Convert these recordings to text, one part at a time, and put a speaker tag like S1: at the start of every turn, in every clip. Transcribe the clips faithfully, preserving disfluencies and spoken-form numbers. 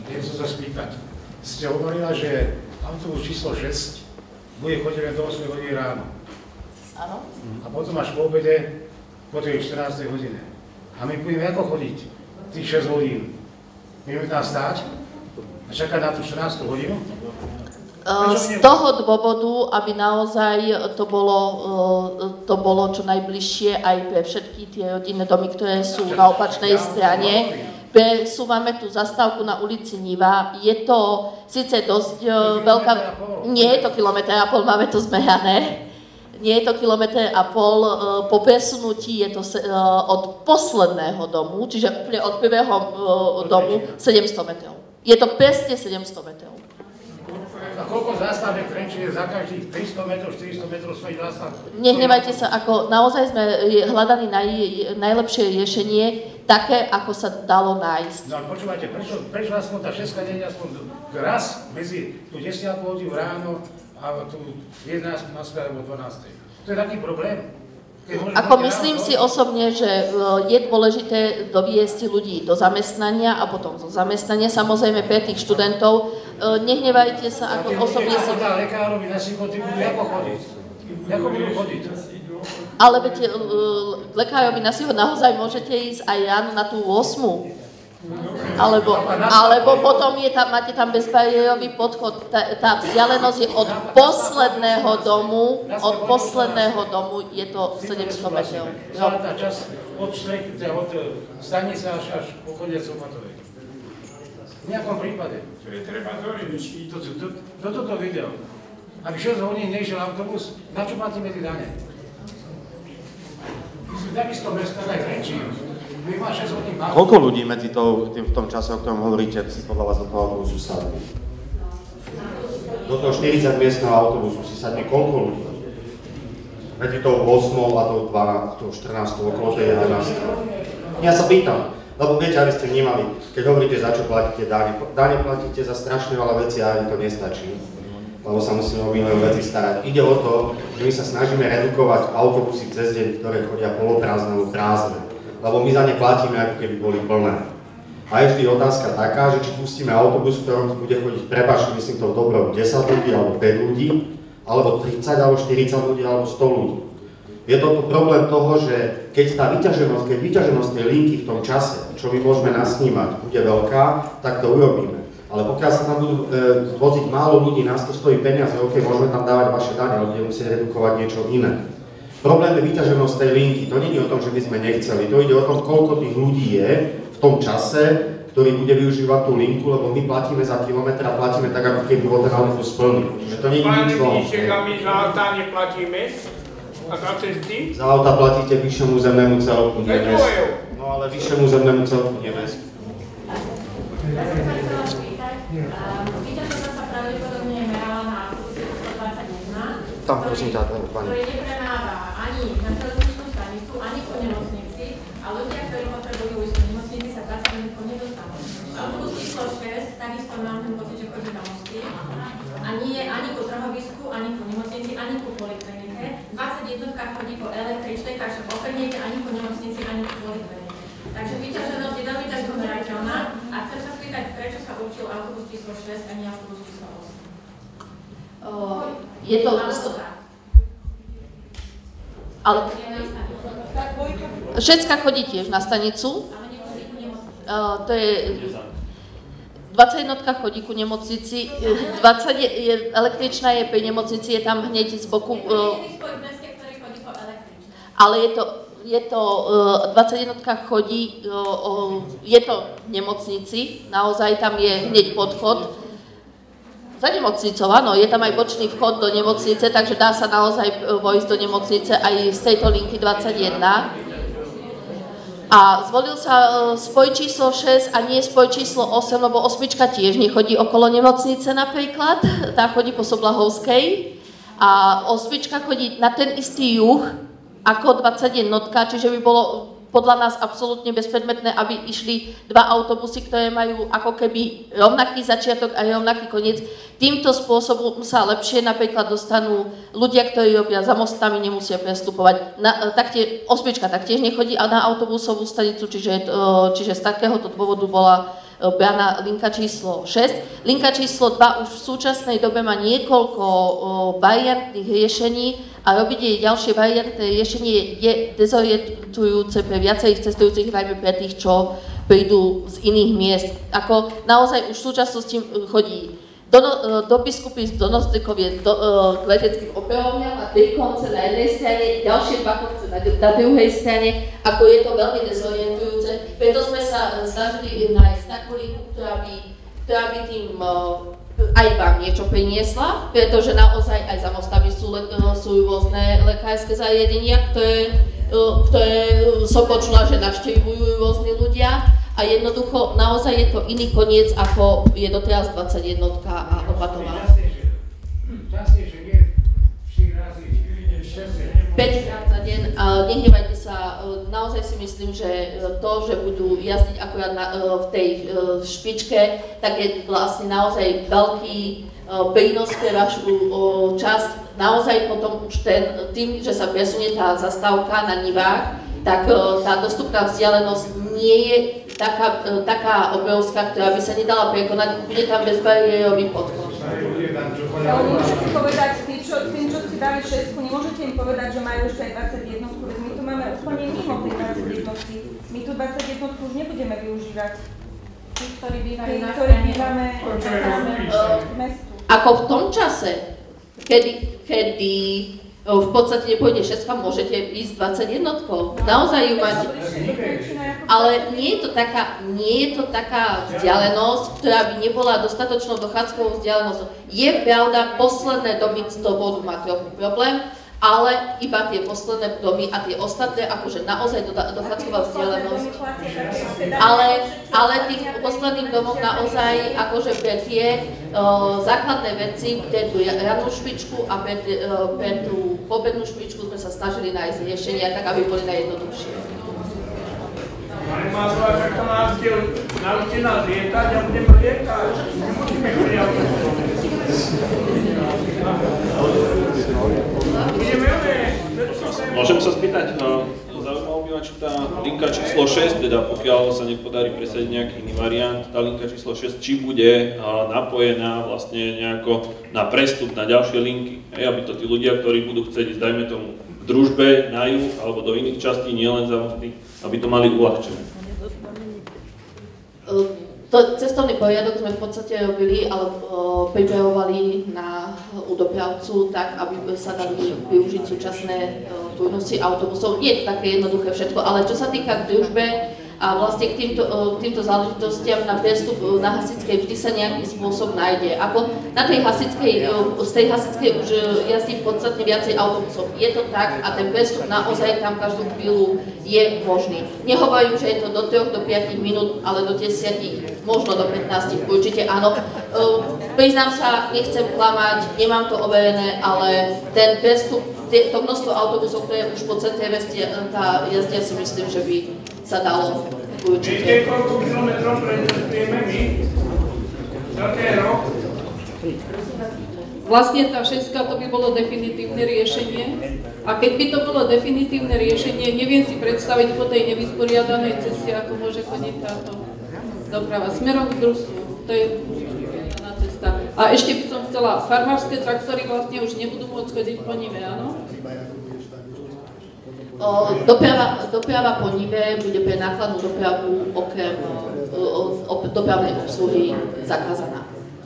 S1: chcem sa spýtať. Ste hovorila, že autobus číslo šesť bude chodiť len do ôsmej hodiny ráno.
S2: Áno.
S1: A potom až po obede, po tej štrnástej hodine. A my budeme ako chodiť tých šesť hodín? Budeme tam stáť a čakať na tú štrnástu hodinu?
S2: Z toho dôvodu, aby naozaj to bolo, to bolo čo najbližšie aj pre všetky tie rodinné domy, ktoré sú na opačnej strane. Presúvame tú zastávku na ulici Niva. Je to síce dosť veľká... Nie je to kilometr a pol, máme to zmerané. Nie je to kilometr a pol. Po presunutí je to od posledného domu, čiže úplne od prvého domu, sedemsto metrov. Je to presne sedemsto metrov.
S1: A koľko zástavek v Trenčine za každých tristo metrov, štyristo metrov svojí zástavky?
S2: Nehnevajte sa, ako naozaj sme hľadali naj, najlepšie riešenie, také, ako sa dalo nájsť.
S1: No ale počúvajte, prečo, prečo aspoň tá šestka nie je aspoň raz medzi tú desiatu hodinu ráno a tú jedenástu alebo dvanástej? To je taký problém.
S2: Ako myslím si osobne, že je dôležité doviesť ľudí do zamestnania a potom zo zamestnania, samozrejme pre tých študentov. Nehnevajte sa, ako osobne si...
S1: A tí lekárovi na Sichoty budú ako chodiť? Ako budú chodiť?
S2: Ale viete, lekárovi na Sichoty naozaj môžete ísť aj ráno na tú ôsmu. Alebo, alebo potom je tam, máte tam bezbariérový podchod. Tá, tá vzdialenosť je od posledného domu, od posledného domu je to sedemsto metrov.
S1: Celá tá časť od štrejky, od stanice až, až po koniec Opatovej. V nejakom prípade. To je treba zoriť. Kto toto videl? Aby šesť hodín nešiel autobus, na čo platíme tie dane? My sme takisto mesta aj Trenčín.
S3: Koľko ľudí medzi tou, tým, v tom čase, o ktorom hovoríte, si podľa vás do toho autobusu sadne? Do toho štyridsať miestneho autobusu si sadne koľko ľudí? Medzi tou ôsmou a tou dvanástou, štrnástou, okolo tej jedenástej. Ja sa pýtam, lebo viete, aby ste vnímali, keď hovoríte, za čo platíte dane. Dane platíte za strašne veľa vecí a ani to nestačí, lebo sa musíme o milión veci starať. Ide o to, že my sa snažíme redukovať autobusy cez deň, ktoré chodia poloprázdne alebo prázdne. Lebo my za ne platíme, ako keby boli plné. A je vždy otázka taká, že či pustíme autobus, v ktorom bude chodiť, prepáčte, myslím to dobro, desať ľudí, alebo päť ľudí, alebo tridsať, alebo štyridsať ľudí, alebo sto ľudí. Je to problém toho, že keď tá vyťaženosť, keď vyťaženosť tej linky v tom čase, čo my môžeme nasnímať, bude veľká, tak to urobíme. Ale pokiaľ sa tam budú e, voziť málo ľudí, nás to stojí peniaze, ok, môžeme tam dávať vaše dane, ale budeme musieť redukovať niečo iné. Problém je vyťaženosť tej linky. To nie je o tom, že by sme nechceli. To ide o tom, koľko tých ľudí je v tom čase, ktorý bude využívať tú linku, lebo my platíme za kilometr a platíme tak, ako keby bol ten autobus plný. Čiže to nie je nič zlom.
S4: Pane, my za auta neplatíme? A za cesty?
S3: Za auta platíte vyššiemu zemnému celku, nie mestu. No ale vyššiemu zemnému celku, nie mestu. Vyťaženosť sa pravdepodobne merala na autobuse stodvadsaťjeden. Tam prosím ťa, pani.
S5: Na železničnú stanicu, ani po nemocnici a ľudia, ktorí potrebujú ísť po nemocnici, sa dvadsať minút po nedostanú. Autobus číslo šesť, takisto mám ten pocit, že chodí na mosty a nie je ani ku trhovisku, ani ku nemocnici, ani ku poliklinike. dvadsaťjeden chodí po električnej, takže opäť nie je ani po nemocnici, ani ku poliklinike. Takže vyťaženosť je veľmi ťažko merateľná a chcem sa spýtať, prečo sa určil autobus číslo šesť a nie autobus číslo osem.
S2: Uh, je to... Ale všetka chodí tiež na stanicu. Uh, to je... dvadsaťjednotka chodí ku nemocnici, dvadsať je, električná je pri nemocnici, je tam hneď z boku... Uh, ale je to, je to uh, dvadsaťjednotka chodí, uh, uh, je to v nemocnici, naozaj tam je hneď podchod. Za nemocnicou, áno, je tam aj bočný vchod do nemocnice, takže dá sa naozaj vojsť do nemocnice aj z tejto linky dvadsaťjeden. A zvolil sa spoj číslo šesť a nie spoj číslo osem, lebo osmička tiež nechodí okolo nemocnice napríklad, tá chodí po Soblahovskej. A osmička chodí na ten istý juh ako dvadsaťjednotka, čiže by bolo podľa nás absolútne bezpredmetné, aby išli dva autobusy, ktoré majú ako keby rovnaký začiatok a rovnaký koniec. Týmto spôsobom sa lepšie napríklad dostanú ľudia, ktorí robia za mostami, nemusia prestupovať. Na, taktiež, osmička taktiež nechodí na autobusovú stanicu, čiže, čiže z takéhoto dôvodu bola braná linka číslo šesť. Linka číslo dva už v súčasnej dobe má niekoľko variantných riešení a robiť jej ďalšie variantné riešenie je dezorientujúce pre viacerých cestujúcich, najmä pre tých, čo prídu z iných miest. Ako naozaj už v súčasnosti chodí do, do biskupy, do Nozdekov do, k leteckým operovňam a tri konce na jednej strane, ďalšie dva konce na, na druhej strane, ako je to veľmi dezorientujúce. Preto sme sa snažili nájsť takú linku, ktorá by, ktorá by tým aj vám niečo priniesla, pretože naozaj aj za Mostavy sú, sú rôzne lekárske zariadenia, ktoré, ktoré som počula, že navštevujú rôzni ľudia. A jednoducho, naozaj je to iný koniec, ako je doteraz dvadsaťjeden a Opatová.
S1: Častejšie nie štyri razy, šesť.
S2: päť krát za deň. Nehnevajte sa, naozaj si myslím, že to, že budú jazdiť akorát na, v tej špičke, tak je vlastne naozaj veľký prínos pre vašu časť. Naozaj potom už ten, tým, že sa presunie tá zastávka na Nivách, tak tá dostupná vzdialenosť nie je taká, taká obrovská, ktorá by sa nedala prekonať, bude tam bezbariérový podchod.
S6: Môžete povedať, tí, čo, tým, čo ste dali šesťku, nemôžete im povedať, že majú ešte aj dvadsaťjeden, veď my tu máme úplne mimo tej dvadsaťjednotky. My tu dvadsaťjednotku už nebudeme využívať. Tí, ktorí bývajú na ktorí bývame v mestu.
S2: Ako v tom čase, kedy, kedy v podstate nepôjde šestka, môžete ísť dvadsaťjednotkou. Naozaj ju máte. Ale nie je to taká, nie je to taká vzdialenosť, ktorá by nebola dostatočnou dochádzkovou vzdialenosťou. Je pravda, posledné domy z toho bodu má trochu problém, ale iba tie posledné domy a tie ostatné, akože naozaj dochádzková vzdialenosť. Ale, ale tých posledných domov naozaj, akože pre tie uh, základné veci, pre tú rannú špičku a pre, uh, pre tú pobednú špičku sme sa snažili nájsť riešenia, tak aby boli najjednoduchšie.
S4: Ale má to až ako naučte nás lietať a budeme lietať. Nemusíme chodiať.
S7: Môžem sa spýtať, zaujímalo by ma, či tá linka číslo šesť, teda pokiaľ sa nepodarí presadiť nejaký iný variant, tá linka číslo šesť, či bude napojená vlastne nejako na prestup na ďalšie linky. Hej, aby to tí ľudia, ktorí budú chcieť ísť, dajme tomu, v Družbe na juh alebo do iných častí, nielen za Mosty, aby to mali uľahčené.
S2: To cestovný poriadok sme v podstate robili, ale pripravovali na u dopravcu tak, aby sa dali využiť súčasné turnusy autobusov. Nie je to také jednoduché všetko, ale čo sa týka k Družbe a vlastne k týmto, týmto záležitostiam na prestup na Hasickej vždy sa nejaký spôsob nájde. Ako na tej Hasickej, z tej Hasickej už jazdí podstatne viacej autobusov. Je to tak a ten prestup naozaj tam každú chvíľu je možný. Nehovorím, že je to do troch do piatich minút, ale do desiatich, možno do pätnástich, určite áno. Priznám sa, nechcem klamať, nemám to overené, ale ten prestup, to množstvo autobusov, ktoré už po centre mesta jazdia, si myslím, že by sa dalo určite.
S4: Viete, koľko kilometrov prejdeme my? Za ten rok?
S8: Vlastne tá šestka to by bolo definitívne riešenie. A keď by to bolo definitívne riešenie, neviem si predstaviť po tej nevysporiadanej ceste, ako môže chodiť táto doprava smerom k družstvu. To je na cesta. A ešte by som chcela, farmárske traktory vlastne už nebudú môcť chodiť po Nive, áno?
S2: Doprava, doprava po Nive bude pre nákladnú dopravu okrem dopravnej obsluhy zakázaná.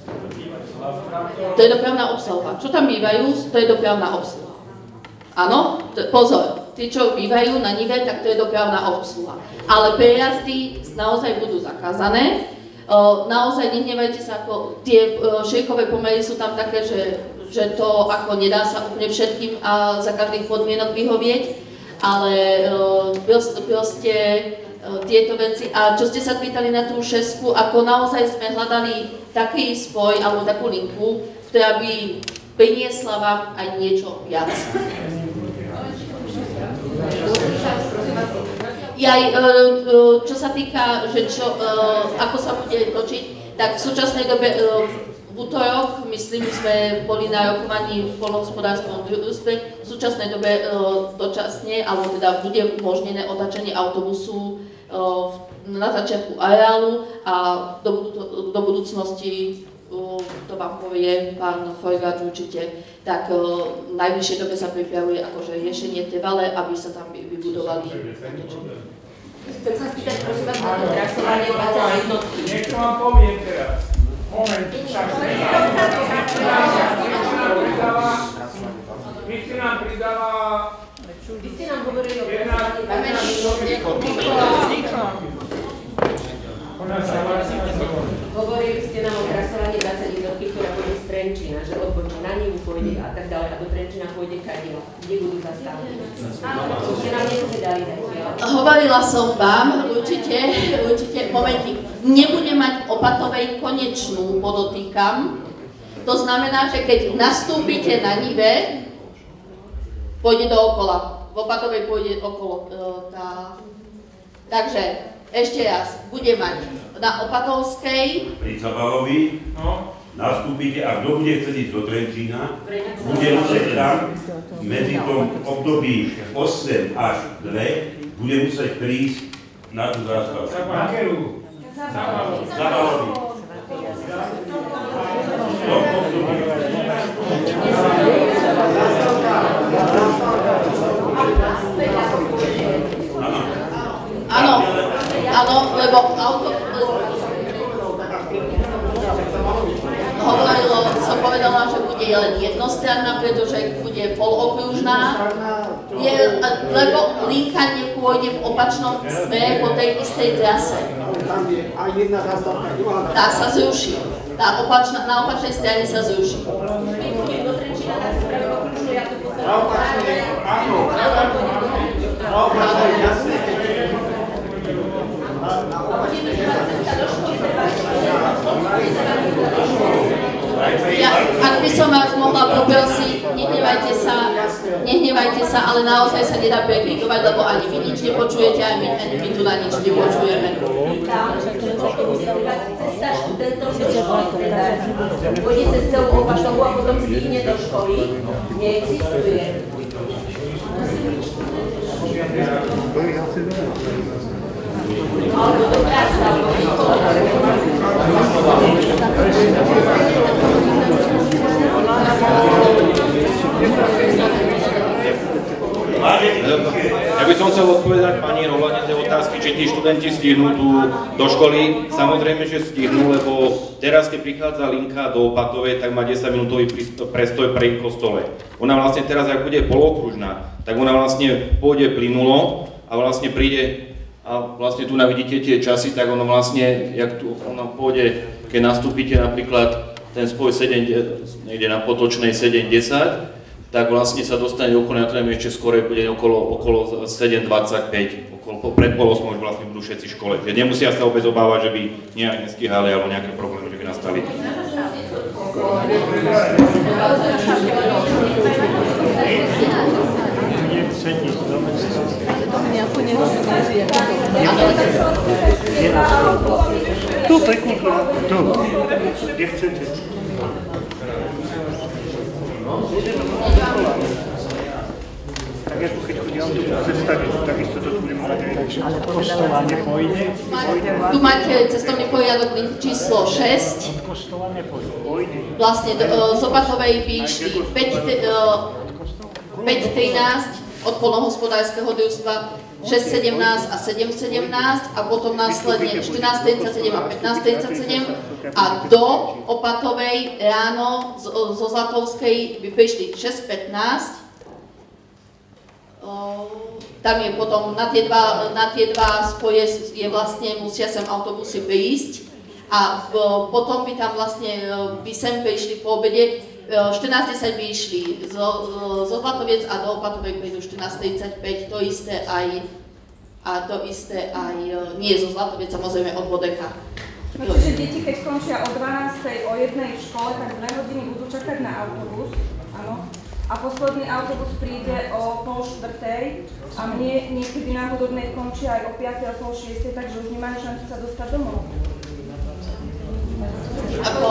S2: To je dopravná obsluha. Čo tam bývajú, to je dopravná obsluha. Áno, pozor, tí, čo bývajú na Nive, tak to je dopravná obsluha. Ale prejazdy naozaj budú zakázané. Naozaj nehnevajte sa, ako tie šejkové pomery sú tam také, že, že to ako nedá sa úplne všetkým a za každých podmienok vyhovieť. Ale proste, proste tieto veci. A čo ste sa pýtali na tú šesku, ako naozaj sme hľadali taký spoj alebo takú linku, ktorá by priniesla vám aj niečo viac. Ja, čo sa týka, že čo, ako sa bude točiť, tak v súčasnej dobe v útorok, myslím, sme boli na rokovaní v poľnohospodárskom družstve. V súčasnej dobe dočasne, alebo teda bude umožnené otáčanie autobusu na začiatku areálu a do, do, do budúcnosti, to vám povie pán Fojgač určite, tak v najbližšej dobe sa pripravuje akože riešenie trvalé, aby sa tam vybudovali.
S5: Chcem sa spýtať, prosím vás, na to trasovanie dvadsiatej jednotky.
S4: Niekto vám povie teraz. Moment, však vy ste nám pridáva...
S5: Vy ste nám hovorili o Hovorili ste nám o trasovaní dvadsiatej jednotky, ktorá pôjde z Trenčína, že odbočí na Nivu pôjde a tak ďalej a do Trenčína pôjde kadilo, kde budú zastávky. Ste nám nepovedali zatiaľ.
S2: Hovorila som vám, určite, určite, momentík, nebude mať Opatovej konečnú, podotýkam. To znamená, že keď nastúpite na Nive, pôjde dookola. V Opatovej pôjde okolo tá... Takže, ešte raz, bude mať na Opatovskej...
S9: Pri Cabalovi no. Nastúpite a kto bude chcieť ísť do Trenčína, bude musieť tam medzi tom období osem až dva, bude musieť prísť na tú zástavku. Cabalovi.
S2: Áno, áno, lebo auto... Hovorilo, som povedala, že bude len jednostranná, pretože bude polokružná, je, lebo linka nepôjde v opačnom smere po tej istej trase. Tá sa zruší. Tá opačná, na opačnej strane sa zruší. Ja, ak by som vás mohla poprosiť, nehnevajte sa, nehnevajte sa, ale naozaj sa nedá prekrikovať, lebo ani vy nič nepočujete, ani my, ani my tu na nič nepočujeme.
S5: Cesta študentov do školy, teda pôjde cez celú Opatovu a potom stihne do školy, neexistuje. Alebo do práce, alebo do školy.
S10: Ja by som chcel odpovedať pani Rohlane tie otázky, či tí študenti stihnú tu do školy. Samozrejme, že stihnú, lebo teraz, keď prichádza linka do Opatovej, tak má desaťminútový prestoj pri kostole. Ona vlastne teraz, ak bude polokružná, tak ona vlastne pôjde plynulo a vlastne príde a vlastne tu navidíte tie časy, tak ono vlastne, jak tu ona pôjde, keď nastúpite napríklad ten spoj sedem, niekde na Potočnej sedem desať, tak vlastne sa dostane okolo, na to ešte skorej bude okolo, okolo sedem dvadsaťpäť, okolo, pred pol osmou už vlastne budú všetci v škole. Nemusia sa vôbec obávať, že by nejak nestíhali alebo nejaké problémy, že by nastali.
S4: Tu, pekne, tu, kde chcete. Tak ako keď chodí autobus cestovný, takisto to tu budeme mať aj kostola nepojde.
S2: Tu máte cestovný poriadok číslo šesť.
S4: Od kostola nepojde.
S2: Vlastne z Opatovej by išli päť trinásť od poľnohospodárskeho družstva, šesť sedemnásť a sedem sedemnásť a potom následne štrnásť tridsaťsedem a pätnásť tridsaťsedem a do Opatovej ráno zo Zlatovskej by prišli šesť pätnásť. Tam je potom na tie dva, na tie dva spoje je vlastne, musia sem autobusy prísť a potom by tam vlastne by sem prišli po obede. štrnásť desať by išli zo, zo Zlatoviec a do Opatovej prídu štrnásť tridsaťpäť, to isté aj, a to isté aj, nie zo Zlatoviec, samozrejme od Bodeka.
S6: No, čiže deti, keď končia o dvanástej, o jednej v škole, tak dve hodiny budú čakať na autobus, áno. A posledný autobus príde o pol štvrtej a mne niekedy na Hudobnej končia aj o piatej, o pol šiestej, takže už nemáme šancu sa dostať domov.
S2: Ako,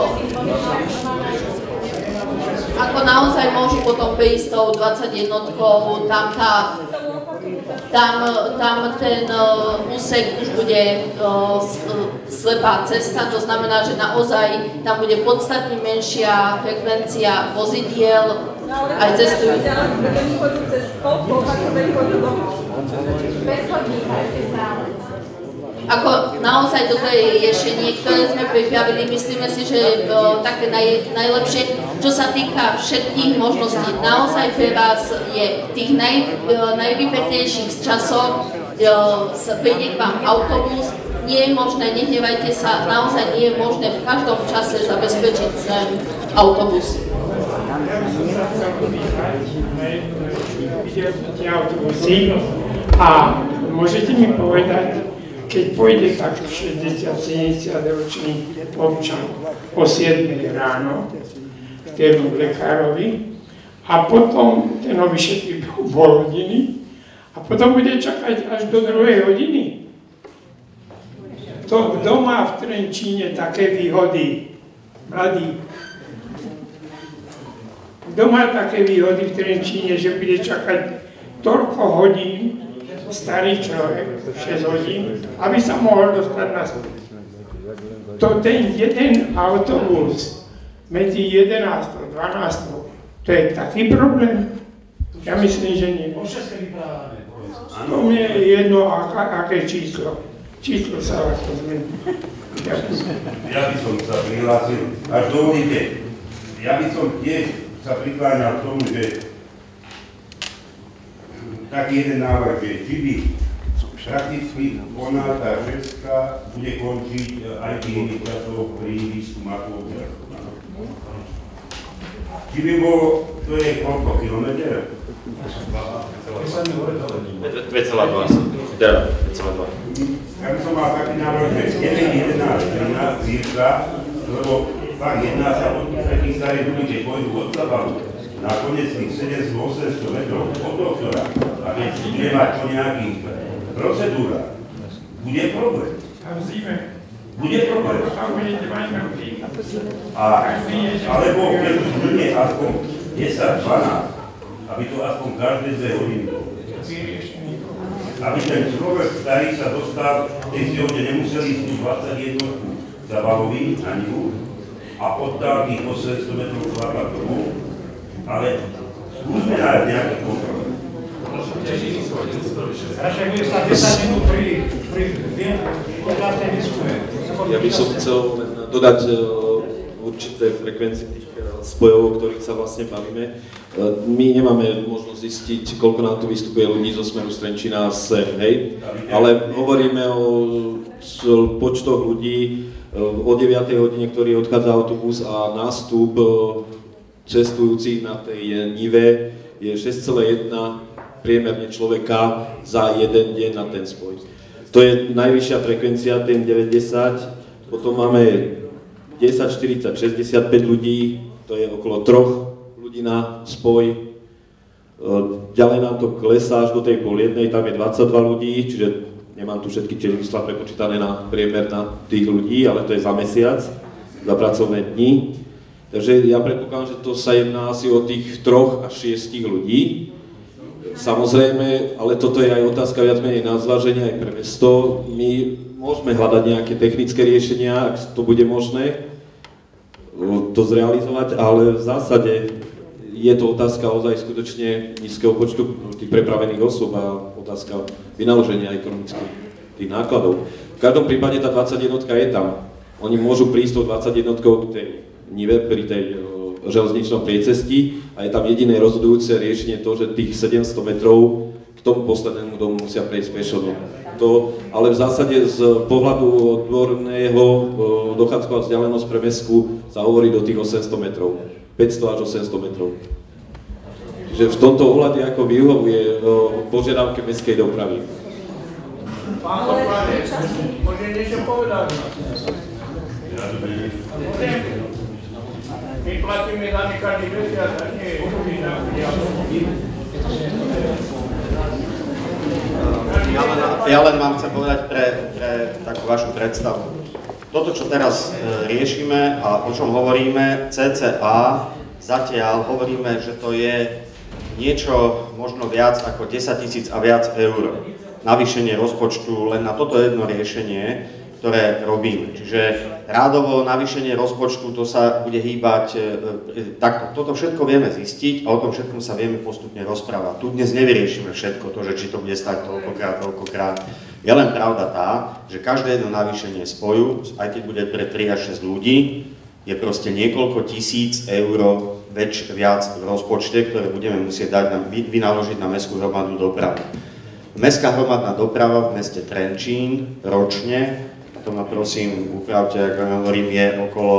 S2: ako naozaj môžu potom prísť tou dvadsaťjednotkou, tam tá... tam, tam ten uh, úsek už bude uh, slepá cesta, to znamená, že naozaj tam bude podstatne menšia frekvencia vozidiel aj cestujúcich. Bez chodníka ešte stále. Ako naozaj toto je riešenie, ktoré sme pripravili, myslíme si, že je to také naj, najlepšie. Čo sa týka všetkých možností, naozaj pre vás je v tých naj, najvypetnejších časoch príde k vám autobus. Nie je možné, nehnevajte sa, naozaj nie je možné v každom čase zabezpečiť sem autobus.
S4: Autobusy a môžete mi povedať, keď pôjde taký šesťdesiat sedemdesiat ročný občan o siedmej ráno k tému lekárovi a potom ten ho vyšetrí pol hodiny a potom bude čakať až do druhej hodiny. To kto má v Trenčíne také výhody, mladí? Kto má také výhody v Trenčíne, že bude čakať toľko hodín, starý človek, šesť hodín, aby sa mohol dostať naspäť. To ten jeden autobus medzi jedenástou a dvanástou, to je taký problém? Ja myslím, že nie. To mi je jedno, aká, aké číslo. Číslo sa ako zmení.
S9: Ja by som sa prihlásil, až dovolíte, ja by som tiež sa prikláňal k tomu, že taký jeden návrh, že či by prakticky ona, tá šestka, bude končiť aj tých časov pri výskumákov. Či by bolo, to je koľko kilometer?
S10: dve celé dva.
S9: Ja by som mal taký návrh, že deväť, jedenásť, trinásť, cirka, lebo fakt jedná sa o takých starých ľudí, keď pôjdu od Zabalu na konec tých sedemsto osemsto metrov od doktora a keď bude mať to nejaký procedúra, bude problém.
S4: A v zime.
S9: Bude problém.
S4: A budete mať veľký.
S9: A, alebo keď už bude aspoň desať dvanásť, aby to aspoň každé dve hodiny bolo. Aby ten človek starý sa dostal, keď si hodne nemuseli ísť tú dvadsaťjeden Zabalový ani už a oddal tých osemsto metrov chlapa tomu, ale skúsme nájsť nejaký kompromis.
S1: Radšej bude stať desať minút pri podľadnej výskume.
S7: Ja by som chcel dodať určité frekvencie tých spojov, o ktorých sa vlastne bavíme. My nemáme možnosť zistiť, koľko nám tu vystupuje ľudí zo smeru z Trenčína sem, hej? Ale hovoríme o počtoch ľudí, o deviatej hodine, ktorý odchádza autobus a nástup cestujúcich na tej nive je šesť celá jedna priemerne človeka za jeden deň na ten spoj. To je najvyššia frekvencia, ten deväťdesiat, potom máme desať, štyridsať, šesťdesiatpäť ľudí, to je okolo troch ľudí na spoj. Ďalej nám to klesá až do tej pol jednej, tam je dvadsaťdva ľudí, čiže nemám tu všetky čísla prepočítané na priemer na tých ľudí, ale to je za mesiac, za pracovné dni. Takže ja predpokladám, že to sa jedná asi o tých troch až šiestich ľudí. Samozrejme, ale toto je aj otázka viac menej na zváženie aj pre mesto. My môžeme hľadať nejaké technické riešenia, ak to bude možné to zrealizovať, ale v zásade je to otázka ozaj skutočne nízkeho počtu tých prepravených osôb a otázka vynaloženia ekonomických tých nákladov. V každom prípade tá dvadsaťjednotka je tam. Oni môžu prísť tou dvadsaťjednotkou k tej nive pri tej železničnom priecesti a je tam jediné rozhodujúce riešenie to, že tých sedemsto metrov k tomu poslednému domu musia prejsť pešo. To, ale v zásade z pohľadu odborného dochádzková vzdialenosť pre mestskú sa hovorí do tých osemsto metrov. päťsto až osemsto metrov. Čiže v tomto ohľade ako vyhovuje požiadavke mestskej dopravy.
S4: Pán poslanec, môže niečo povedať? My platíme za ne každý mesiac, a nie je iná.
S3: Ja len, ja len vám chcem povedať pre, pre takú vašu predstavu. Toto, čo teraz e, riešime a o čom hovoríme, cca zatiaľ hovoríme, že to je niečo možno viac ako desaťtisíc a viac eur navýšenie rozpočtu len na toto jedno riešenie, ktoré robíme. Čiže rádovo navýšenie rozpočtu, to sa bude hýbať, e, takto. Toto všetko vieme zistiť a o tom všetkom sa vieme postupne rozprávať. Tu dnes nevyriešime všetko to, že či to bude stať toľkokrát, toľkokrát. Je len pravda tá, že každé jedno navýšenie spoju, aj keď bude pre tri až šesť ľudí, je proste niekoľko tisíc eur väč, viac v rozpočte, ktoré budeme musieť dať na, vynaložiť na mestskú hromadnú dopravu. Mestská hromadná doprava v meste Trenčín ročne, to ma prosím upravte, ako hovorím, je okolo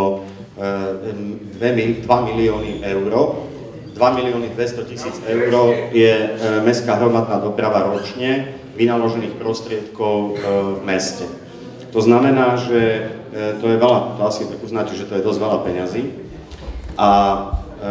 S3: e, dva milióny eur. dva milióny dvestotisíc eur je e, mestská hromadná doprava ročne vynaložených prostriedkov e, v meste. To znamená, že e, to je veľa, to asi tak uznáte, že to je dosť veľa peňazí. A e,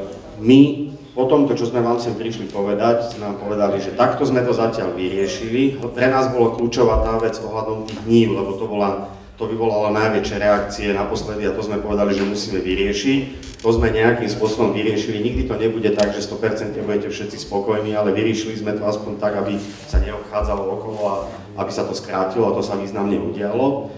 S3: my po tomto, čo sme vám sem prišli povedať, sme nám povedali, že takto sme to zatiaľ vyriešili. Pre nás bolo kľúčová tá vec ohľadom tých hnív, lebo to, bola, to vyvolalo najväčšie reakcie naposledy a to sme povedali, že musíme vyriešiť. To sme nejakým spôsobom vyriešili. Nikdy to nebude tak, že sto percent budete všetci spokojní, ale vyriešili sme to aspoň tak, aby sa neobchádzalo okolo a aby sa to skrátilo a to sa významne udialo.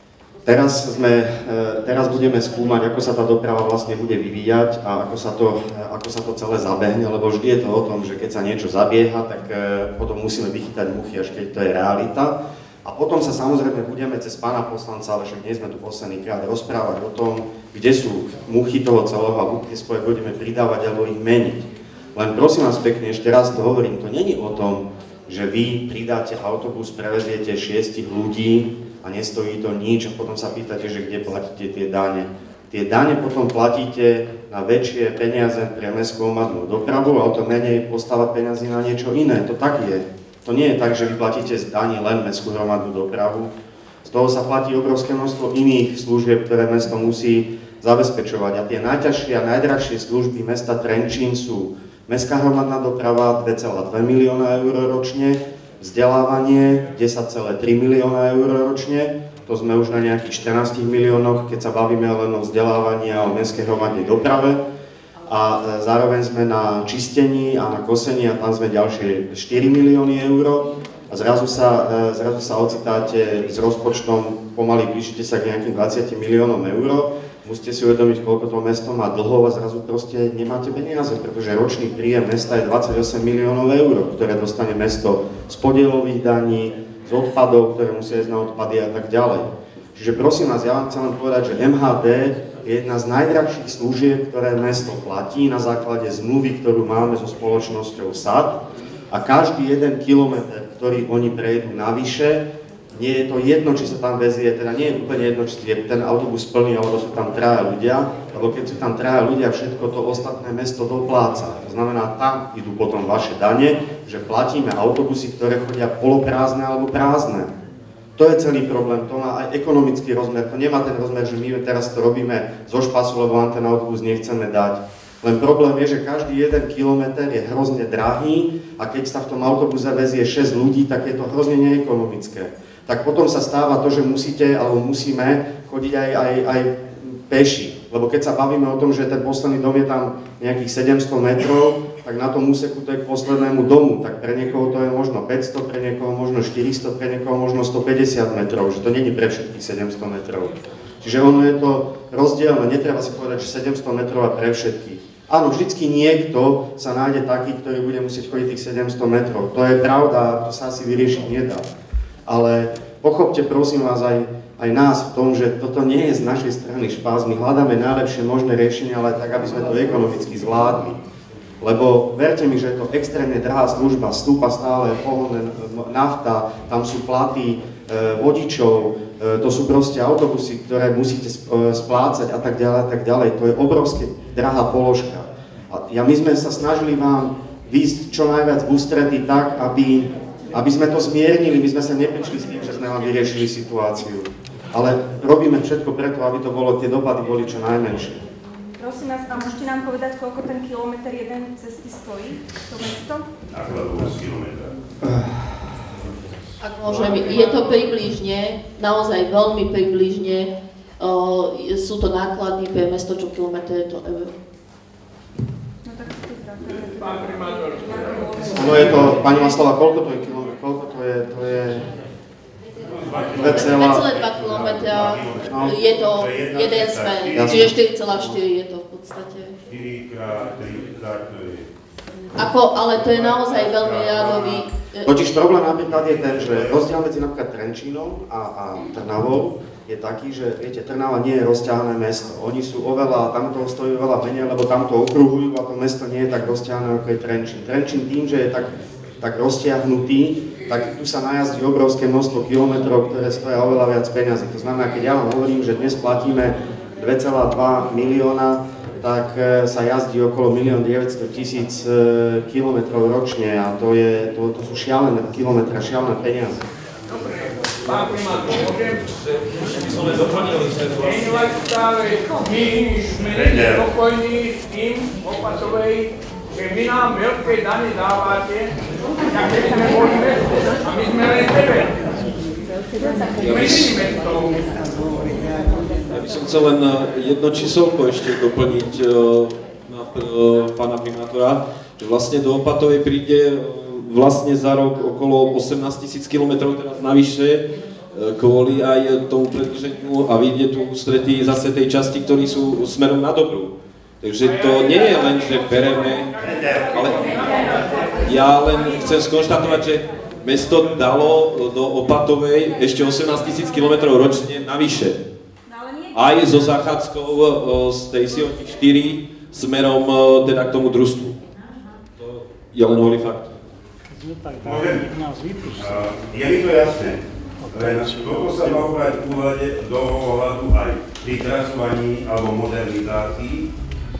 S3: Teraz, sme, teraz budeme skúmať, ako sa tá doprava vlastne bude vyvíjať a ako sa, to, ako sa to celé zabehne, lebo vždy je to o tom, že keď sa niečo zabieha, tak potom musíme vychytať muchy, až keď to je realita. A potom sa samozrejme budeme cez pána poslanca, ale však nie sme tu posledný krát, rozprávať o tom, kde sú muchy toho celého a buď tie spoje budeme pridávať alebo ich meniť. Len prosím vás pekne, ešte raz to hovorím, to není o tom, že vy pridáte autobus, preveziete šiestich ľudí, a nestojí to nič a potom sa pýtate, že kde platíte tie dane. Tie dane potom platíte na väčšie peniaze pre mestskú hromadnú dopravu a o to menej postávať peniazy na niečo iné. To tak je. To nie je tak, že vy platíte z daní len mestskú hromadnú dopravu. Z toho sa platí obrovské množstvo iných služieb, ktoré mesto musí zabezpečovať. A tie najťažšie a najdrahšie služby mesta Trenčín sú mestská hromadná doprava dva celé dva milióna eur ročne, vzdelávanie desať celé tri milióna eur ročne, to sme už na nejakých štrnástich miliónoch, keď sa bavíme len o vzdelávaní a o mestskej hromadnej doprave. A zároveň sme na čistení a na kosení a tam sme ďalšie štyri milióny eur. A zrazu sa, zrazu sa ocitáte s rozpočtom, pomaly blížite sa k nejakým dvadsiatim miliónom eur. Musíte si uvedomiť, koľko to mesto má dlhov a zrazu proste nemáte peniaze, pretože ročný príjem mesta je dvadsaťosem miliónov eur, ktoré dostane mesto z podielových daní, z odpadov, ktoré musia ísť na odpady a tak ďalej. Čiže prosím vás, ja vám chcem len povedať, že em há dé je jedna z najdrahších služieb, ktoré mesto platí na základe zmluvy, ktorú máme so spoločnosťou es á dé a každý jeden kilometr, ktorý oni prejdú navyše, nie je to jedno, či sa tam vezie, teda nie je úplne jedno, či je ten autobus plný, alebo sú tam traja ľudia, lebo keď sú tam traja ľudia, všetko to ostatné mesto dopláca. To znamená, tam idú potom vaše dane, že platíme autobusy, ktoré chodia poloprázdne alebo prázdne. To je celý problém, to má aj ekonomický rozmer, to nemá ten rozmer, že my teraz to robíme zo špasu, lebo vám ten autobus nechceme dať. Len problém je, že každý jeden kilometr je hrozne drahý a keď sa v tom autobuse vezie šesť ľudí, tak je to hrozne neekonomické. Tak potom sa stáva to, že musíte alebo musíme chodiť aj, aj, aj peši. Lebo keď sa bavíme o tom, že ten posledný dom je tam nejakých sedemsto metrov, tak na tom úseku to je k poslednému domu. Tak pre niekoho to je možno päťsto, pre niekoho možno štyristo, pre niekoho možno stopäťdesiat metrov. Že to není pre všetkých sedemsto metrov. Čiže ono je to rozdielne, netreba si povedať, že sedemsto metrov a pre všetkých. Áno, vždycky niekto sa nájde taký, ktorý bude musieť chodiť tých sedemsto metrov. To je pravda, to sa asi vyriešiť nedá. Ale pochopte prosím vás aj, aj nás v tom, že toto nie je z našej strany špás. My hľadáme najlepšie možné riešenie, ale tak, aby sme to ekonomicky zvládli. Lebo verte mi, že je to extrémne drahá služba, stúpa stále pohonné nafta, tam sú platy e, vodičov, e, to sú proste autobusy, ktoré musíte splácať a tak ďalej a tak ďalej. To je obrovské drahá položka. A ja, my sme sa snažili vám výjsť čo najviac v ústretí tak, aby aby sme to zmiernili, my sme sa neprišli s tým, že sme vám vyriešili situáciu. Ale robíme všetko preto, aby to bolo, tie dopady boli čo najmenšie.
S6: Prosím vás, a môžete nám povedať, koľko ten kilometr jeden cesty stojí, to mesto?
S9: Nákladovosť kilometra.
S2: Ak môžem, je to približne, naozaj veľmi približne, uh, sú to náklady pre mesto, čo kilometr je to eur.
S6: No tak to je
S3: No je to, pani Maslova, koľko to je kilometrov? Koľko to je? To je
S2: dva celé dva kilometra, je to jeden smer, čiže štyri celé štyri je to v podstate. Ako, ale to je naozaj veľmi rádový.
S3: Totiž problém napríklad je ten, že rozdiel medzi napríklad Trenčínom a, a Trnavou je taký, že viete, Trnava nie je rozťahané mesto. Oni sú oveľa, tam toho stojí oveľa menej, lebo tam to okruhujú a to mesto nie je tak rozťahané ako je Trenčín. Trenčín tým, že je tak, tak rozťahnutý, tak tu sa najazdí obrovské množstvo kilometrov, ktoré stoja oveľa viac peňazí. To znamená, keď ja vám hovorím, že dnes platíme dva celé dva milióna, tak sa jazdí okolo milión deväťsto tisíc kilometrov ročne a to, je, to, to sú šialené kilometre, šialené peniaze.
S11: Pán primátor, môžem? My sme doplnili vlastne. Stále my sme nespokojní s tým v Opatovej, že vy nám veľké dane dávate, tak keď sme boli mesto a my sme len tebe. Menším mestom.
S7: Ja by som chcel len jedno číselko ešte doplniť na pána primátora, že vlastne do Opatovej príde vlastne za rok okolo osemnásť tisíc kilometrov teraz navyše kvôli aj tomu predĺženiu a vyjde tu ústretí zase tej časti, ktorí sú smerom na Dobrú. Takže to nie je len, že bereme, ale ja len chcem skonštatovať, že mesto dalo do Opatovej ešte osemnásť tisíc kilometrov ročne navyše. Aj so zachádzkou z tej Sioti štyri smerom teda k tomu družstvu. To je len holý fakt.
S9: Môžem? Je mi to jasné, len toto sa má brať do ohľadu aj pri trasovaní alebo modernizácii,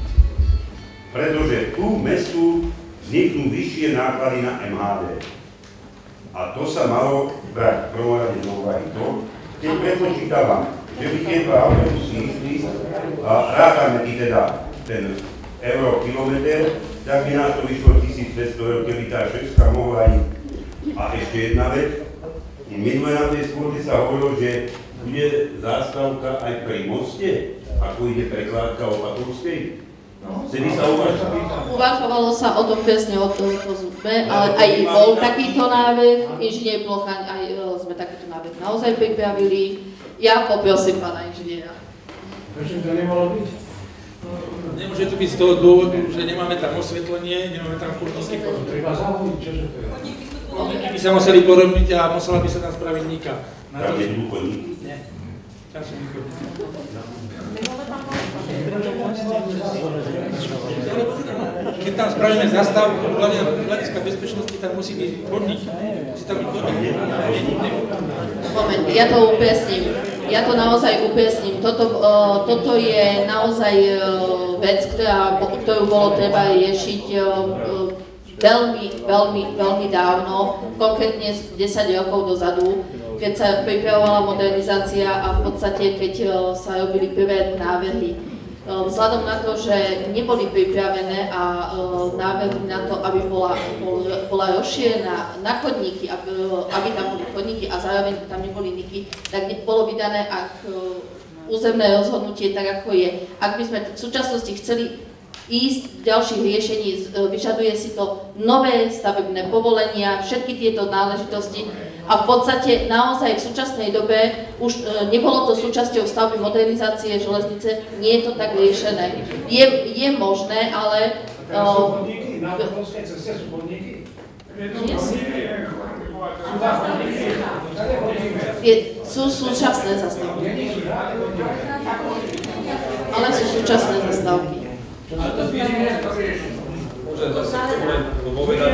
S9: pretože tu mestu vzniknú vyššie náklady na em há dé. A to sa malo brať v prvom rade do úvahy to, keď prepočítavam, že by tie dva autobusy išli a rátame ti teda ten eurokilometer, tak by nás to vyšlo tisícpäťsto eur, keby tá šestka mohla ísť. A ešte jedna vec, minulé na tej schôdzi sa hovorilo, že bude zástavka aj pri moste, ako ide prekladka Opatovskej. Vtedy sa uvažovalo.
S2: Uvažovalo sa o tom presne, o tom sme, ale aj bol takýto návrh, inžinier Plochaň, aj sme takýto návrh naozaj pripravili. Ja poprosím pána inžiniera.
S1: Prečo to nemalo byť?
S11: Nemôže to byť z toho dôvodu, že nemáme tam osvetlenie, nemáme tam chodníky.
S1: Treba zavodiť, čože to je?
S11: Chodníky by sa museli porobiť a musela by sa tam spraviť nika.
S9: Tam je tu chodníky?
S11: Nie. Tam sú chodníky. Keď tam spravíme zastávku, hľadiska bezpečnosti, tam musí byť chodník. Musí tam byť chodník.
S2: Moment, ja to upresním. Ja to naozaj upresním. Toto, uh, toto je naozaj uh, vec, ktorá, ktorú bolo treba riešiť uh, veľmi, veľmi, veľmi dávno, konkrétne desať rokov dozadu, keď sa pripravovala modernizácia a v podstate keď uh, sa robili prvé návrhy. Uh, vzhľadom na to, že neboli pripravené a uh, návrhy na to, aby bola, bol, bola rozšírená na chodníky, aby, uh, aby tam boli chodníky a zároveň tam neboli niky, tak bolo vydané ak, uh, územné rozhodnutie tak, ako je. Ak by sme v súčasnosti chceli ísť v ďalších riešení, vyžaduje si to nové stavebné povolenia, všetky tieto náležitosti a v podstate naozaj v súčasnej dobe už nebolo to súčasťou stavby modernizácie železnice, nie je to tak riešené. Je, je možné, ale... Uh,
S1: Na Podolskej ceste sú chodníky?
S2: Sú súčasné zastávky. Ale sú súčasné zastávky.
S7: Môžem zase k tomu len povedať,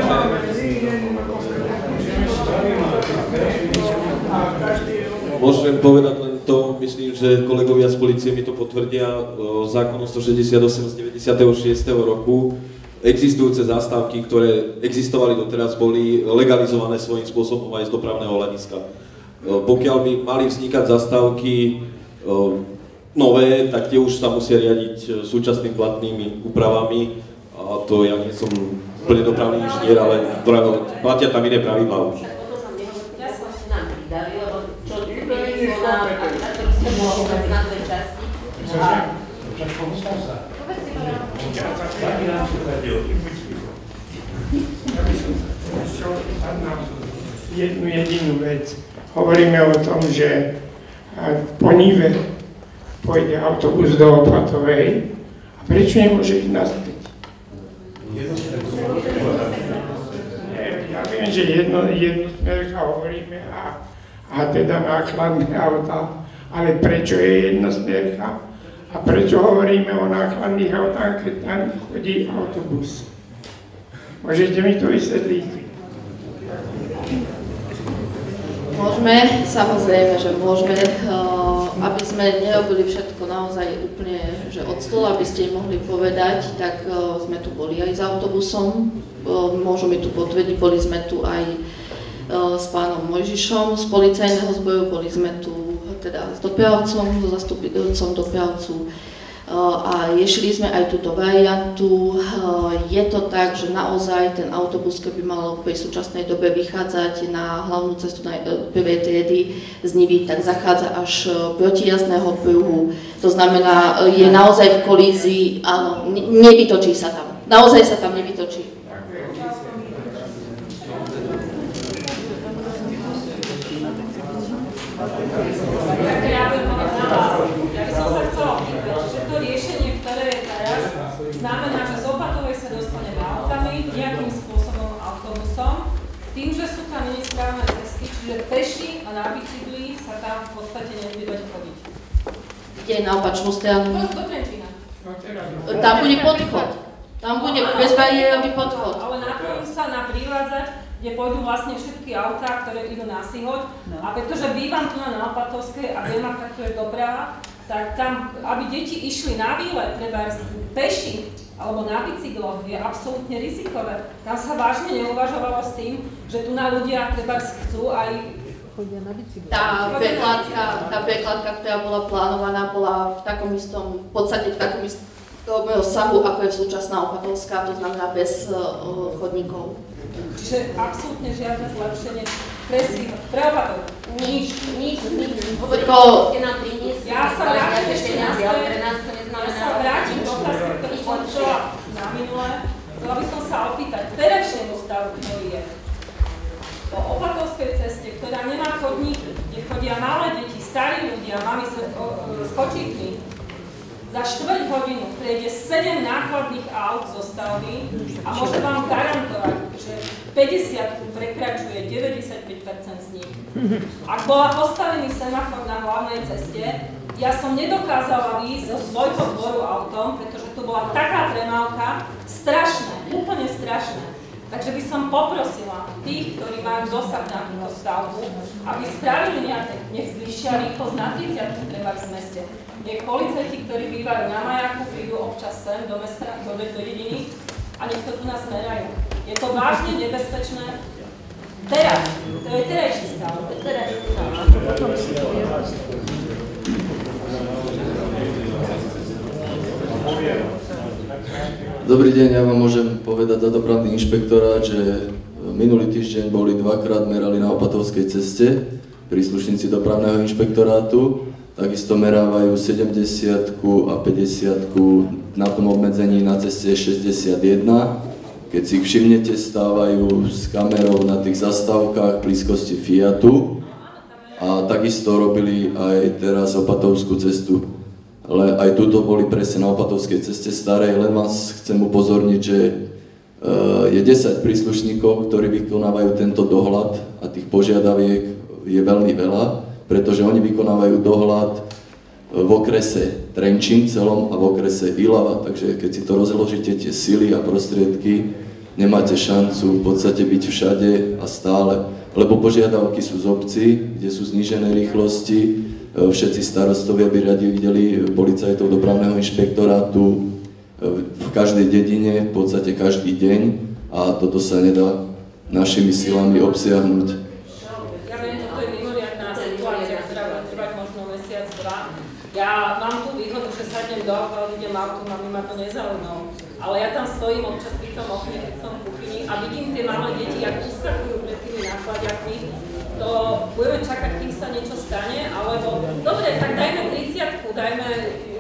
S7: že... Môžem povedať len to, myslím, že kolegovia z polície mi to potvrdia, zákon stošesťdesiatosem z deväťdesiatšesť roku, existujúce zastávky, ktoré existovali doteraz, boli legalizované svojím spôsobom aj z dopravného hľadiska. Pokiaľ by mali vznikať zastávky nové, tak tie už sa musia riadiť súčasnými platnými úpravami a to ja nie som úplne dopravný inžinier, ale platia tam iné pravidlá už.
S4: Ja by som sa chcel opýtať na jednu jedinú vec. Hovoríme o tom, že po Nive pôjde autobus do Opatovej. A prečo nemôže ísť naspäť? Ja viem, že jedno, jedno smerka hovoríme a, a teda nákladné auta, ale prečo je jedna smerka? A prečo hovoríme o nákladných autách, keď tam chodí autobus? Môžete mi to vysvetliť?
S2: Môžeme, samozrejme, že môžeme, aby sme nerobili všetko naozaj úplne, že od stola, aby ste im mohli povedať, tak sme tu boli aj s autobusom, môžu mi tu potvrdiť, boli sme tu aj s pánom Mojžišom z policajného zboru, boli sme tu teda s dopravcom, so zastupiteľcom dopravcu a riešili sme aj túto variantu. Je to tak, že naozaj ten autobus, keby mal v súčasnej dobe vychádzať na hlavnú cestu na prvej triedy z Nivy, tak zachádza až proti jazdného pruhu. To znamená, je naozaj v kolízii, áno, nevytočí sa tam. Naozaj sa tam nevytočí.
S5: Znamená, že z Opatovej sa dostaneme autami, nejakým spôsobom autobusom, tým, že sú tam nesprávne cesty, čiže peši a na bicykli sa tam v podstate nebude dať chodiť.
S2: Kde na opačnú stranu?
S5: Do Trenčína.
S2: Tam bude podchod. Tam bude bezbariérový podchod.
S5: Ale napojím sa na privádzač, kde pôjdu vlastne všetky autá, ktoré idú na Sihoď. A pretože bývam tu na Opatovskej a viem, aká tu je doprava, tak tam, aby deti išli na výlet, treba peši alebo na bicykloch, je absolútne rizikové. Tam sa vážne neuvažovalo s tým, že tu na ľudia treba chcú aj chodia na bicykloch.
S2: Tá prekladka, tá prekladka, ktorá bola plánovaná, bola v takom istom, v podstate v takom istom rozsahu, ako je súčasná Opatovská, to znamená bez uh, chodníkov.
S5: Čiže absolútne žiadne zlepšenie presí, pre Opatov.
S2: Nič, nič, nič.
S5: Ja sa vrátim ešte naspäť, ja sa vrátim do otázky, ktorú som chcela na minule. Chcela by som sa opýtať terajšiemu stavu, ktorý je po Opatovskej ceste, ktorá nemá chodník, kde chodia malé deti, starí ľudia, mami s kočíkmi. Za štvrť hodinu prejde sedem nákladných aut zo stavby a môžem vám garantovať, že päťdesiat prekračuje deväťdesiatpäť percent z nich. Ak bola postavený semafor na hlavnej ceste, ja som nedokázala výjsť zo svojho dvoru autom, pretože tu bola taká premávka, strašné, úplne strašné. Takže by som poprosila tých, ktorí majú dosah na túto stavbu, aby spravili nejaké, nech zvýšia rýchlosť na tridsiatku treba v meste. Nech policajti, ktorí bývajú na majáku, prídu občas sem do mesta, do dediny a nech to tu nás merajú. Je to vážne nebezpečné. Teraz, to je terajší stav.
S12: Dobrý deň, ja vám môžem povedať za dopravný inšpektorát, že minulý týždeň boli dvakrát merali na Opatovskej ceste príslušníci dopravného inšpektorátu. Takisto merávajú sedemdesiatku a päťdesiatku na tom obmedzení na ceste šesťdesiatjeden. Keď si ich všimnete, stávajú s kamerou na tých zastávkach v blízkosti Fiatu. A takisto robili aj teraz Opatovskú cestu. Ale aj tuto boli presne na Opatovskej ceste starej, len vás chcem upozorniť, že je desať príslušníkov, ktorí vykonávajú tento dohľad a tých požiadaviek je veľmi veľa, pretože oni vykonávajú dohľad v okrese Trenčín celom a v okrese Ilava, takže keď si to rozložíte tie sily a prostriedky, nemáte šancu v podstate byť všade a stále, lebo požiadavky sú z obcí, kde sú znížené rýchlosti, všetci starostovia by radi videli policajtov dopravného inšpektorátu v každej dedine, v podstate každý deň a toto sa nedá našimi silami obsiahnuť.
S5: Ja mám tú výhodu, že sadnem do auta, idem autom a ma to nezaujíma. Ale ja tam stojím občas pri tom okne, keď som v kuchyni a vidím tie malé deti, jak uskakujú pred tými nákladiakmi. To budeme čakať, kým sa niečo stane, alebo dobre, tak dajme tridsiatku, dajme,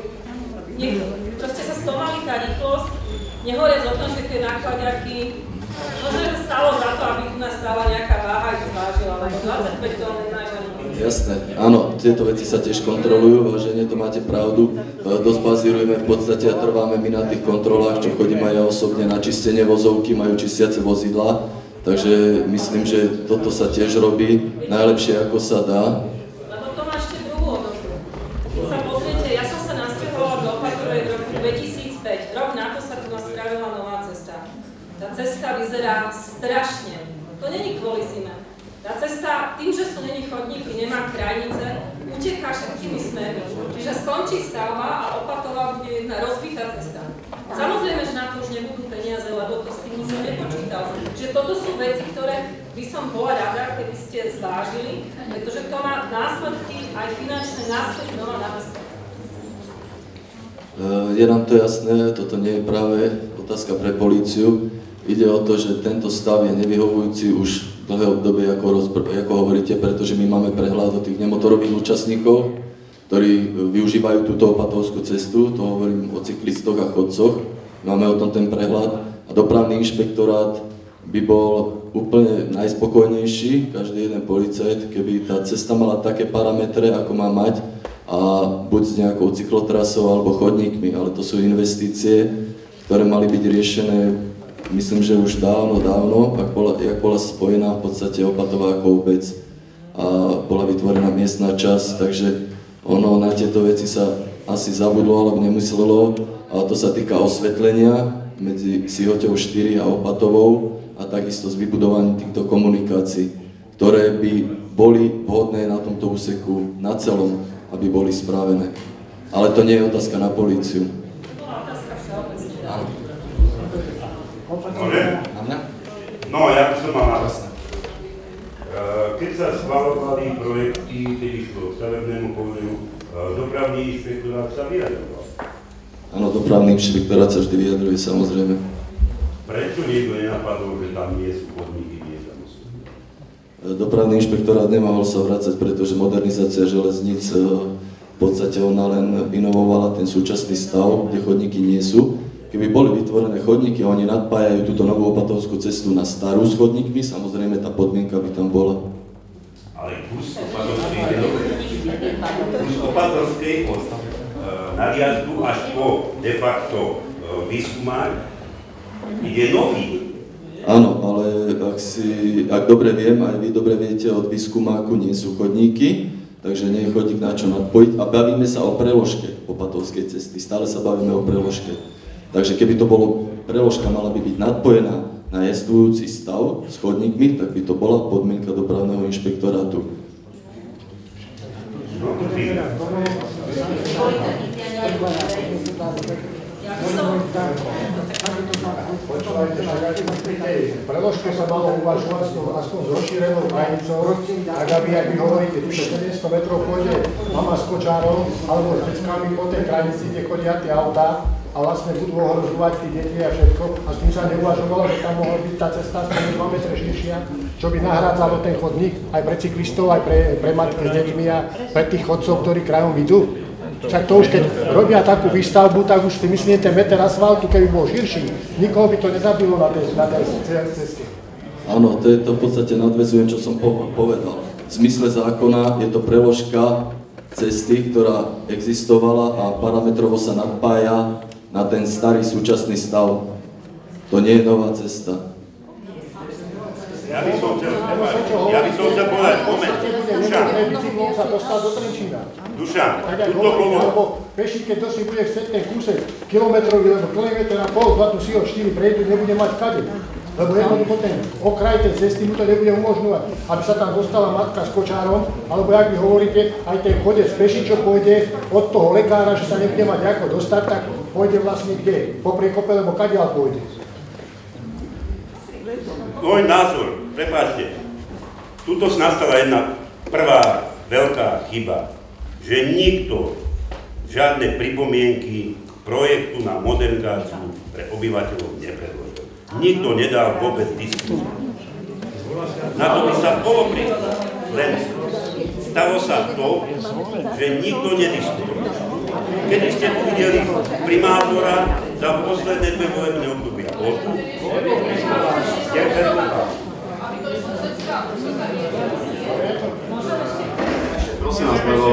S5: nech proste sa spomalí tá rýchlosť, nehovoriac o tom, že tie nákladiaky
S13: Možno sa stalo za to, aby tu nastala nejaká váha a zvážila, lebo dvadsaťpäť tón nemajú ani.
S12: Jasné, áno, tieto veci sa tiež kontrolujú, vážene, to máte pravdu. Dosť bazírujeme v podstate a trváme my na tých kontrolách, čo chodím aj ja osobne na čistenie vozovky, majú čistiace vozidlá. Takže myslím, že toto sa tiež robí najlepšie, ako sa dá.
S13: Lebo to má ešte druhú odnotu. Keď sa pozriete, ja som sa nasťahovala do Opatorej v roku dvetisícpäť. Rok na to sa tu naspravila nová cesta. Tá cesta vyzerá strašne. To není kvôli zime. Tá cesta, tým, že sú není chodníky, nemá krajnice, uteká všetkými smermi. Čiže skončí stavba a Opatová bude jedna rozbitá cesta. Samozrejme, že na to už nebudú peniaze, lebo to s tým nikto nepočítal. Čiže toto sú veci, ktoré by som bola rada, keby ste zvážili, pretože to má následky, aj finančné následky nová na mesta.
S12: Je nám to jasné, toto nie je práve otázka pre políciu. Ide o to, že tento stav je nevyhovujúci už dlhé obdobie, ako, ako hovoríte, pretože my máme prehľad o tých nemotorových účastníkov, ktorí využívajú túto opatovskú cestu, to hovorím o cyklistoch a chodcoch. Máme o tom ten prehľad a dopravný inšpektorát by bol úplne najspokojnejší, každý jeden policajt, keby tá cesta mala také parametre, ako má mať, a buď s nejakou cyklotrasou alebo chodníkmi, ale to sú investície, ktoré mali byť riešené, myslím, že už dávno, dávno, ak bola, jak bola spojená v podstate Opatová ako obec a bola vytvorená miestna časť, takže ono na tieto veci sa asi zabudlo alebo nemyslelo, ale to sa týka osvetlenia medzi Sihoťou štyri a Opatovou a takisto s vybudovaním týchto komunikácií, ktoré by boli vhodné na tomto úseku na celom, aby boli spravené. Ale to nie je otázka na políciu.
S9: No, ja by som mal na keď sa schvaľovali projekty, keď išlo k stavebnému povolu, dopravný inšpektorát sa vyjadroval.
S12: Áno, dopravný inšpektorát sa vždy vyjadruje, samozrejme.
S9: Prečo niekto nenapadol, že tam nie sú chodníky, nie tam sú?
S12: Dopravný inšpektorát nemohol sa vrácať, pretože modernizácia železníc v podstate ona len inovovala ten súčasný stav, kde chodníky nie sú. Keby boli vytvorené chodníky a oni nadpájajú túto novú opatovskú cestu na starú s chodníkmi, samozrejme tá podmienka by tam bola.
S9: Ale kus Opatovskej, kus Opatovskej od nadjazdu až po de facto výskumár ide nový.
S12: Áno, ale ak, si, ak dobre viem, aj vy dobre viete, od výskumáku nie sú chodníky, takže nie je chodník na čo nadpojiť a bavíme sa o preložke Opatovskej cesty, stále sa bavíme o preložke. Takže keby to bolo, preložka mala by byť nadpojená na jazdujúci stav s chodníkmi, tak by to bola podmienka dopravného inšpektorátu.
S14: Preložke sa malo uvažovať aspoň s rozšírenou hranicou, tak aby, ak vy hovoríte, tu sedemsto metrov pôjde mama s kočárom, alebo s deckami po tej hranici, kde chodia tie autá, a vlastne budú ohrozovať tí deti a všetko. A s tým sa neuvažovalo, že tam mohla byť tá cesta aspoň dva metre širšia, čo by nahrádzalo ten chodník aj pre cyklistov, aj pre, pre matky s deťmi a pre tých chodcov, ktorí krajom idú. Však to už keď robia takú výstavbu, tak už si myslíte meter asfaltu, keby bol širší, nikoho by to nezabilo na tej, na tej ceste.
S12: Áno, to je to v podstate nadväzujem, čo som povedal. V zmysle zákona je to preložka cesty, ktorá existovala a parametrovo sa nadpája na ten starý súčasný stav. To nie je nová cesta.
S9: Ja by som chcel, ja by som chcel povedať, moment, Dušan.
S14: Bicyklom sa dostal do Trenčína.
S9: Dušan,
S14: tuto bolo. Alebo peši, keď to si bude chcieť ten kúsek kilometrový, lebo kilometr a pol, dva tu si ho štyri prejdu, nebude mať kade. Lebo jednoducho ten okraj tej cesty mu to nebude umožňovať, aby sa tam dostala matka s kočárom, alebo jak vy hovoríte, aj ten chodec peši, čo pôjde od toho lekára, že sa nebude mať ako dostať, tak pôjde vlastne kde? Po priekope, lebo kadiaľ pôjde.
S9: Môj názor, prepáčte, tuto nastala jedna prvá veľká chyba, že nikto žiadne pripomienky projektu na modernizáciu pre obyvateľov nepredložil. Nikto nedal vôbec diskusiu. Na to by sa bolo prísť. Len stalo sa to, že nikto nediskutoval. Kedy ste tu videli primátora, za posledné dve volebné obdobia. Bol tu?
S3: Prosím vás, lebo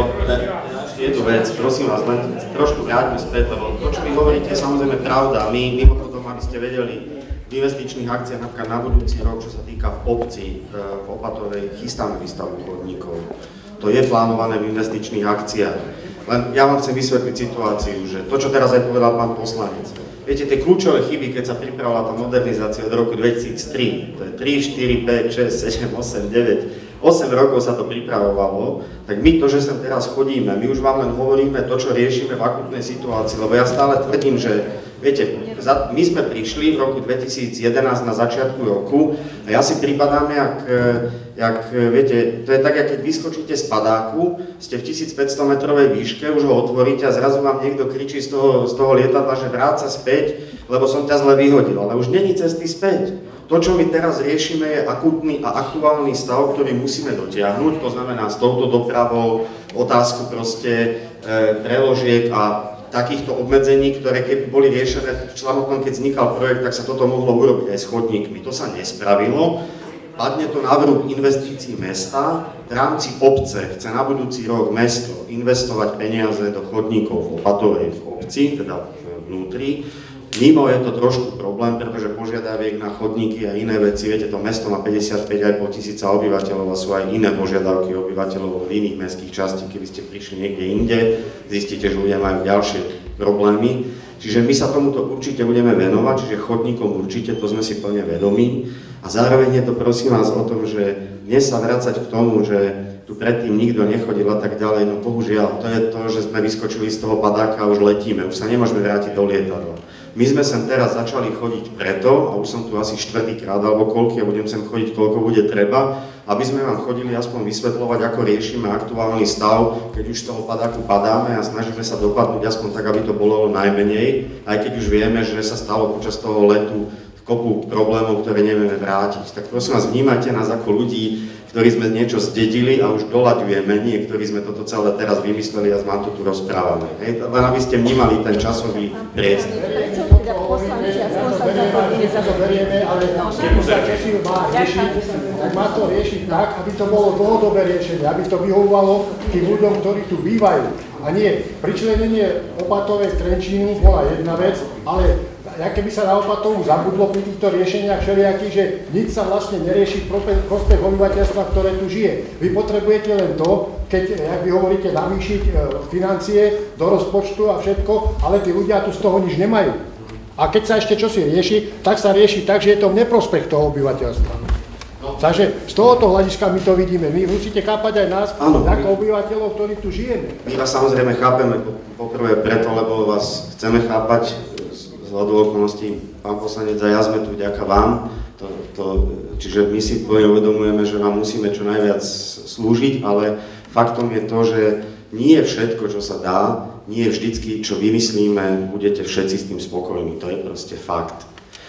S3: jednu vec, prosím vás, len trošku vráťme späť, lebo to, čo vy hovoríte, je samozrejme pravda. My, mimochodom, aby ste vedeli, v investičných akciách napríklad na budúci rok, čo sa týka v obci, v Opatovej, chystáme výstavbu chodníkov. To je plánované v investičných akciách. Len ja vám chcem vysvetliť situáciu, že to, čo teraz aj povedal pán poslanec, viete, tie kľúčové chyby, keď sa pripravila tá modernizácia od roku dvetisíctri, to je tri, štyri, päť, šesť, sedem, osem, deväť, osem rokov sa to pripravovalo, tak my to, že sem teraz chodíme, my už vám len hovoríme to, čo riešime v akutnej situácii, lebo ja stále tvrdím, že viete, my sme prišli v roku dvetisícjedenásť na začiatku roku a ja si pripadám, jak, jak viete, to je tak, jak keď vyskočíte z padáku, ste v tisícpäťsto metrovej výške, už ho otvoríte a zrazu vám niekto kričí z toho, z toho lietadla, že vráť sa späť, lebo som ťa zle vyhodil, ale už není cesty späť. To, čo my teraz riešime, je akútny a aktuálny stav, ktorý musíme dotiahnuť, to znamená s touto dopravou, otázku proste e, preložiek a takýchto obmedzení, ktoré keby boli riešené v samotnom, keď vznikal projekt, tak sa toto mohlo urobiť aj s chodníkmi. To sa nespravilo. Padne to na vrúb investícií mesta. V rámci obce chce na budúci rok mesto investovať peniaze do chodníkov v Opatovej v obci, teda vnútri. Mimo je to trošku problém, pretože požiadaviek na chodníky a iné veci, viete, to mesto má päťdesiatpäť a pol tisíca obyvateľov a sú aj iné požiadavky obyvateľov v iných mestských častí. Keby ste prišli niekde inde, zistíte, že ľudia majú ďalšie problémy. Čiže my sa tomuto určite budeme venovať, čiže chodníkom určite, to sme si plne vedomí. A zároveň je to prosím vás o tom, že dnes sa vracať k tomu, že tu predtým nikto nechodil a tak ďalej, no bohužiaľ, to je to, že sme vyskočili z toho padáka a už letíme, už sa nemôžeme vrátiť do lietadla. My sme sem teraz začali chodiť preto, a už som tu asi štvrtýkrát alebo koľko, ja budem sem chodiť, koľko bude treba, aby sme vám chodili aspoň vysvetľovať, ako riešime aktuálny stav, keď už z toho padáku padáme a snažíme sa dopadnúť aspoň tak, aby to bolo najmenej, aj keď už vieme, že sa stalo počas toho letu kopu problémov, ktoré nevieme vrátiť. Tak prosím vás, vnímajte nás ako ľudí, ktorí sme niečo zdedili a už doľaďujeme, nie, ktorí sme toto celé teraz vymysleli a vám to tu rozprávame. Hej? Len aby ste vnímali ten časový priestor.
S14: Ale keď sa Čechýr má riešiť, tak má to riešiť tak, aby to bolo dlhodobé riešenie, aby to vyhovovalo tým ľuďom, ktorí tu bývajú. A nie, pričlenenie Opatovej k Trenčínu bola jedna vec, ale keby sa na Opatovú zabudlo pri týchto riešeniach všelijakých, že nič sa vlastne nerieši v prospech obyvateľstva, ktoré tu žije. Vy potrebujete len to, keď, jak vy hovoríte, navýšiť financie do rozpočtu a všetko, ale tí ľudia tu z toho nič nemajú. A keď sa ešte čosi rieši, tak sa rieši tak, že je to v neprospech toho obyvateľstva. No. Takže z tohoto hľadiska my to vidíme. Vy musíte chápať aj nás, áno, ako my, obyvateľov, ktorí tu žijeme.
S3: My vás samozrejme chápeme, poprvé preto, lebo vás chceme chápať z hľadu okolností, pán poslanec, a ja sme tu vďaka vám. To, to, čiže my si uvedomujeme, že vám musíme čo najviac slúžiť, ale faktom je to, že nie všetko, čo sa dá, nie vždycky, čo vymyslíme, budete všetci s tým spokojní. To je proste fakt.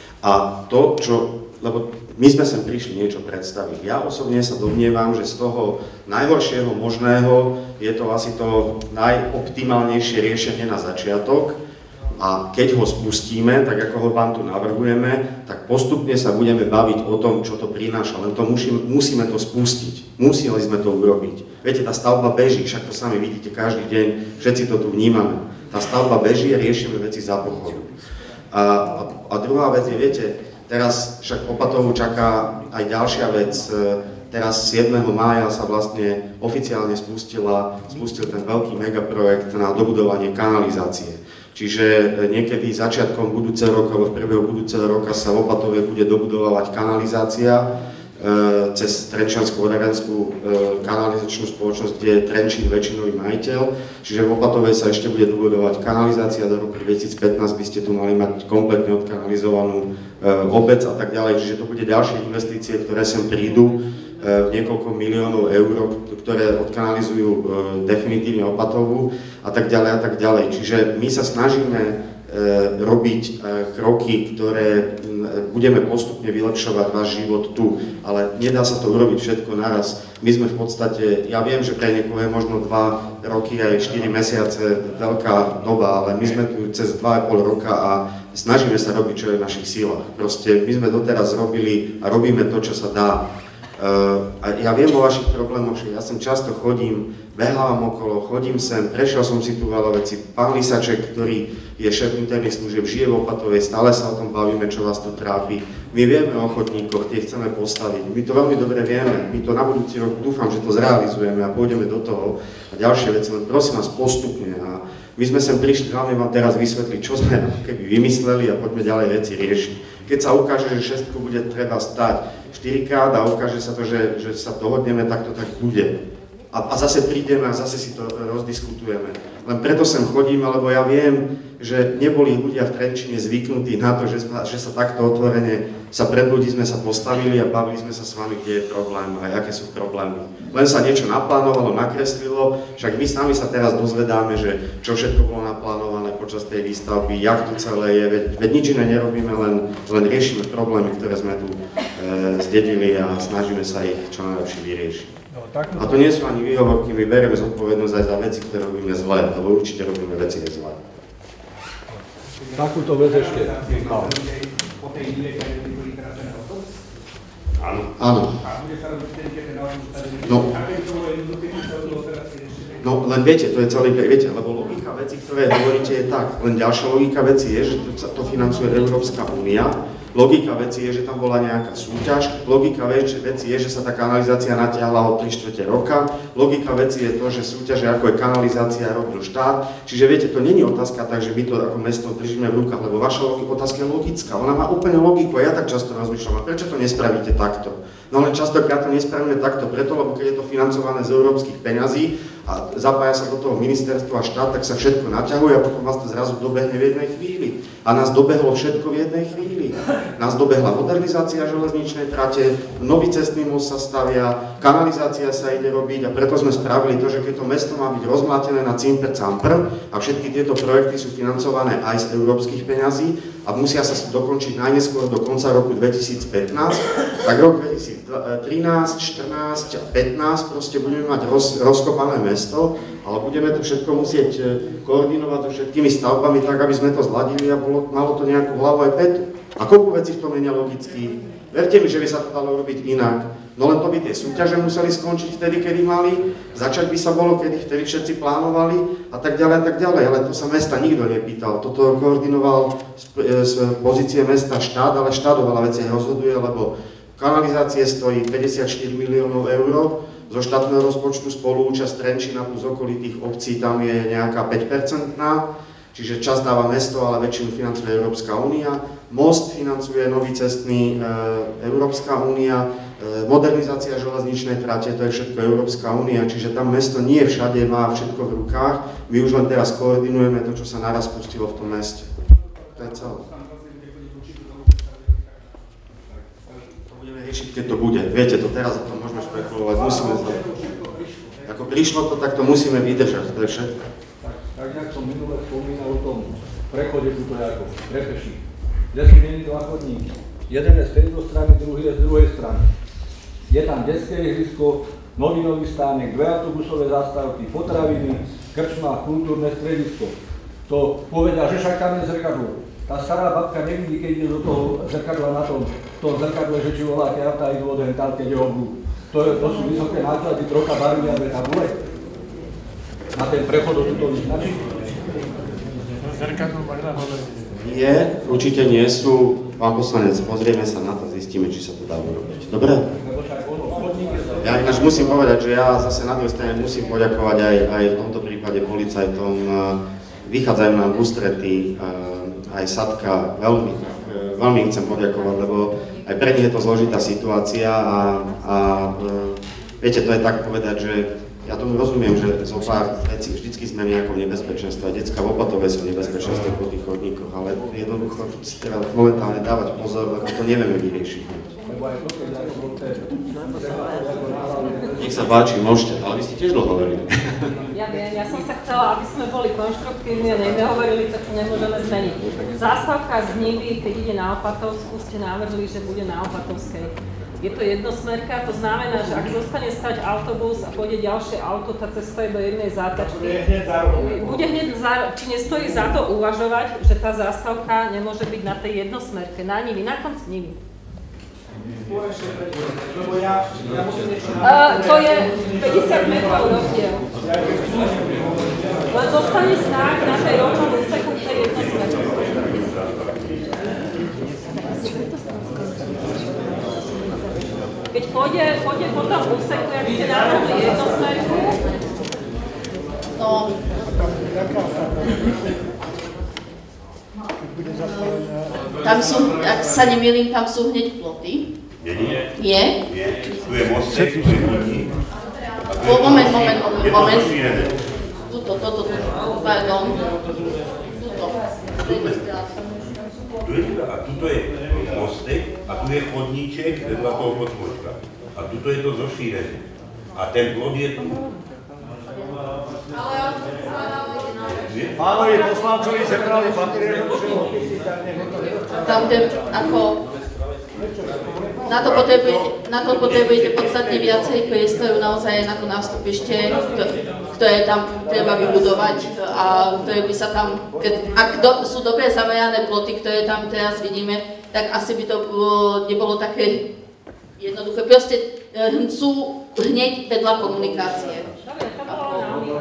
S3: A to, čo, lebo my sme sem prišli niečo predstaviť. Ja osobne sa domnievam, že z toho najhoršieho možného je to asi to najoptimálnejšie riešenie na začiatok. A keď ho spustíme, tak ako ho vám tu navrhujeme, tak postupne sa budeme baviť o tom, čo to prináša. Len to musíme, musíme to spustiť. Museli sme to urobiť. Viete, tá stavba beží, však to sami vidíte každý deň, všetci to tu vnímame. Tá stavba beží a riešime veci za pochodu. A, a, a druhá vec je, viete, teraz však Opatovu čaká aj ďalšia vec. Teraz siedmeho mája sa vlastne oficiálne spustila, spustil ten veľký megaprojekt na dobudovanie kanalizácie. Čiže niekedy začiatkom budúceho roka, alebo v priebehu budúceho roka sa v Opatove bude dobudovať kanalizácia e, cez Trenčiansko-Odravenskú e, kanalizačnú spoločnosť, kde je Trenčín väčšinový majiteľ. Čiže v Opatove sa ešte bude dobudovať kanalizácia, do roku dvetisícpätnásť by ste tu mali mať kompletne odkanalizovanú e, obec a tak ďalej. Čiže to bude ďalšie investície, ktoré sem prídu v niekoľko miliónov eur, ktoré odkanalizujú e, definitívne Opatovu a tak ďalej a tak ďalej. Čiže my sa snažíme e, robiť e, kroky, ktoré m, budeme postupne vylepšovať váš život tu, ale nedá sa to urobiť všetko naraz. My sme v podstate, ja viem, že pre niekoho je možno dva roky aj štyri mesiace veľká doba, ale my sme tu cez dva a pol roka a snažíme sa robiť, čo je v našich sílach. Proste my sme doteraz robili a robíme to, čo sa dá. A ja viem o vašich problémoch, že ja sem často chodím, behávam okolo, chodím sem, prešiel som si tu veľa veci. Pán Lisaček, ktorý je šéf interných služieb, žije v Opatovej, stále sa o tom bavíme, čo vás tu trápi. My vieme o ochotníkoch, tie chceme postaviť. My to veľmi dobre vieme, my to na budúci rok dúfam, že to zrealizujeme a pôjdeme do toho. A ďalšie veci, len prosím vás postupne. A my sme sem prišli hlavne vám teraz vysvetliť, čo sme keby vymysleli a poďme ďalej veci riešiť. Keď sa ukáže, že šestku bude treba stať štyrikrát a ukáže sa to, že, že sa dohodneme, tak to tak bude. A, a zase prídeme a zase si to rozdiskutujeme. Len preto sem chodím, lebo ja viem, že neboli ľudia v Trenčíne zvyknutí na to, že, že sa takto otvorene sa pred ľudí sme sa postavili a bavili sme sa s vami, kde je problém a aké sú problémy. Len sa niečo naplánovalo, nakreslilo, však my sami sa teraz dozvedáme, že čo všetko bolo naplánované počas tej výstavby, jak to celé je, veď, veď nič iné nerobíme, len, len riešime problémy, ktoré sme tu e, zdedili a snažíme sa ich čo najlepšie vyriešiť. A to nie sú ani výhovorky, my berieme zodpovednosť aj za veci, ktoré robíme zle, lebo určite robíme veci aj zle.
S15: Takúto vec ešte.
S3: Áno. Áno. No. No, len viete, to je celý, viete, lebo logika veci, ktoré hovoríte, je tak. Len ďalšia logika veci je, že to, to financuje Európska únia. Logika veci je, že tam bola nejaká súťaž. Logika veci je, že sa tá kanalizácia natiahla o tri štvrte roka. Logika veci je to, že súťaže, ako je kanalizácia, robil štát. Čiže viete, to nie je otázka tak, že my to ako mesto držíme v rukách, lebo vaša otázka je logická. Ona má úplne logiku a ja tak často rozmýšľam, a prečo to nespravíte takto? No len častokrát to nespravíme takto preto, lebo keď je to financované z európskych peňazí a zapája sa do toho ministerstvo a štát, tak sa všetko naťahuje a potom vás to zrazu dobehne v jednej chvíli. A nás dobehlo všetko v jednej chvíli. Nás dobehla modernizácia železničnej trate, nový cestný most sa stavia, kanalizácia sa ide robiť a preto sme spravili to, že keď to mesto má byť rozmlátené na cimper campr a všetky tieto projekty sú financované aj z európskych peňazí a musia sa dokončiť najneskôr do konca roku dvetisícpätnásť, tak rok dvetisíctrinásť, štrnásť a pätnásť proste budeme mať roz, rozkopané mesto, ale budeme to všetko musieť koordinovať so všetkými stavbami tak, aby sme to zladili a bolo, malo to nejakú hlavu aj petu. A koľko vecí v tom je nelogických? Verte mi, že by sa to dalo robiť inak. No len to by tie súťaže museli skončiť vtedy, kedy mali, začať by sa bolo, kedy vtedy všetci plánovali a tak ďalej a tak ďalej. Ale to sa mesta nikto nepýtal. Toto koordinoval z, z pozície mesta štát, ale štát o veľa veciach rozhoduje, lebo kanalizácie stojí päťdesiatštyri miliónov eur, zo štátneho rozpočtu spoluúčasť Trenčína plus okolitých obcí tam je nejaká päť percentná, čiže časť dáva mesto, ale väčšinu financuje Európska únia. Most financuje nový cestný e, Európska únia, e, modernizácia železničnej trate, to je všetko Európska únia, čiže tam mesto nie všade má všetko v rukách. My už len teraz koordinujeme to, čo sa naraz pustilo v tom meste. To je celé. To budeme riešiť, keď to bude. Viete, to teraz o tom môžeme špekulovať, musíme to. Ako prišlo to, tak to musíme vydržať, to je všetko.
S15: Tak, tak jak som minule spomínal o tom prechode tuto ako prepeší. Kde sú není dva chodníky. Jeden je z tejto strany, druhý je z druhej strany. Je tam detské ihrisko, novinový stánek, dve autobusové zastávky, potraviny, krčma, kultúrne stredisko. To povedia, že však tam je zrkadlo. Tá stará babka nevidí, keď ide do toho zrkadla na tom, v tom zrkadle, že či volá, keď autá idú od tam, keď je oblúk. To, to sú vysoké náklady, trocha barvy a tabule. Na ten prechod do tuto vyznačí. Zrkadlo Magda hovorí.
S3: Nie, určite nie sú. Pán poslanec, pozrieme sa na to, zistíme, či sa to dá urobiť. Dobre? Ja ináč musím povedať, že ja zase na druhej strane musím poďakovať aj, aj v tomto prípade policajtom. Vychádzajú nám v ústretí, aj Sadka, veľmi, veľmi chcem poďakovať, lebo aj pre nich je to zložitá situácia a, a viete, to je tak povedať, že ja tomu rozumiem, že zo pár vecí vždycky sme v nejakom nebezpečenstve. A decká v Opatove sú nebezpečenstve po tých chodníkoch, ale jednoducho si treba momentálne dávať pozor, lebo to nevieme vyriešiť. Nech sa páči, môžete, ale vy ste tiež dlho hovorili.
S13: Ja viem, ja som sa chcela, aby sme boli konštruktívni a nehovorili to, čo nemôžeme zmeniť. Zástavka z Nivy, keď ide na Opatovskú, ste navrhli, že bude na Opatovskej. Je to jednosmerka, to znamená, že ak zostane stať autobus a pôjde ďalšie auto, tá cesta je do jednej zátačky. Bude hneď za, či nestojí za to uvažovať, že tá zástavka nemôže byť na tej jednosmerke, na Nivi, na konci Nivi. Uh, to je päťdesiat metrov rozdiel. Len zostane stáť na tej rovnom úseku v tej jednosmerke. Keď pôjde, pôjde po tom úseku, jak ste navrhli jednosmerku,
S2: no, tam sú, ak sa nemýlim, tam sú hneď ploty.
S9: Nie?
S2: Nie?
S9: Tu je mostek, tu je chodník.
S2: Moment, moment, moment, moment. Tuto, toto, toto, pardon. Tuto.
S9: Tu je, a tuto je mostek a tu je chodníček vedľa toho podpočka. A tuto je to zošírené. A ten plod je tu.
S14: Pánovi poslancovi zebrali batérie,
S2: tam ten, ako, na to potrebujete, na to potrebujete podstatne viacej priestorov naozaj na to nástupište, ktoré tam treba vybudovať a ktoré by sa tam, keď, ak do, sú dobre zamerané ploty, ktoré tam teraz vidíme, tak asi by to bolo, nebolo také jednoduché. Proste e, sú hneď vedľa komunikácie.
S13: Dobre, to bolo na mňa.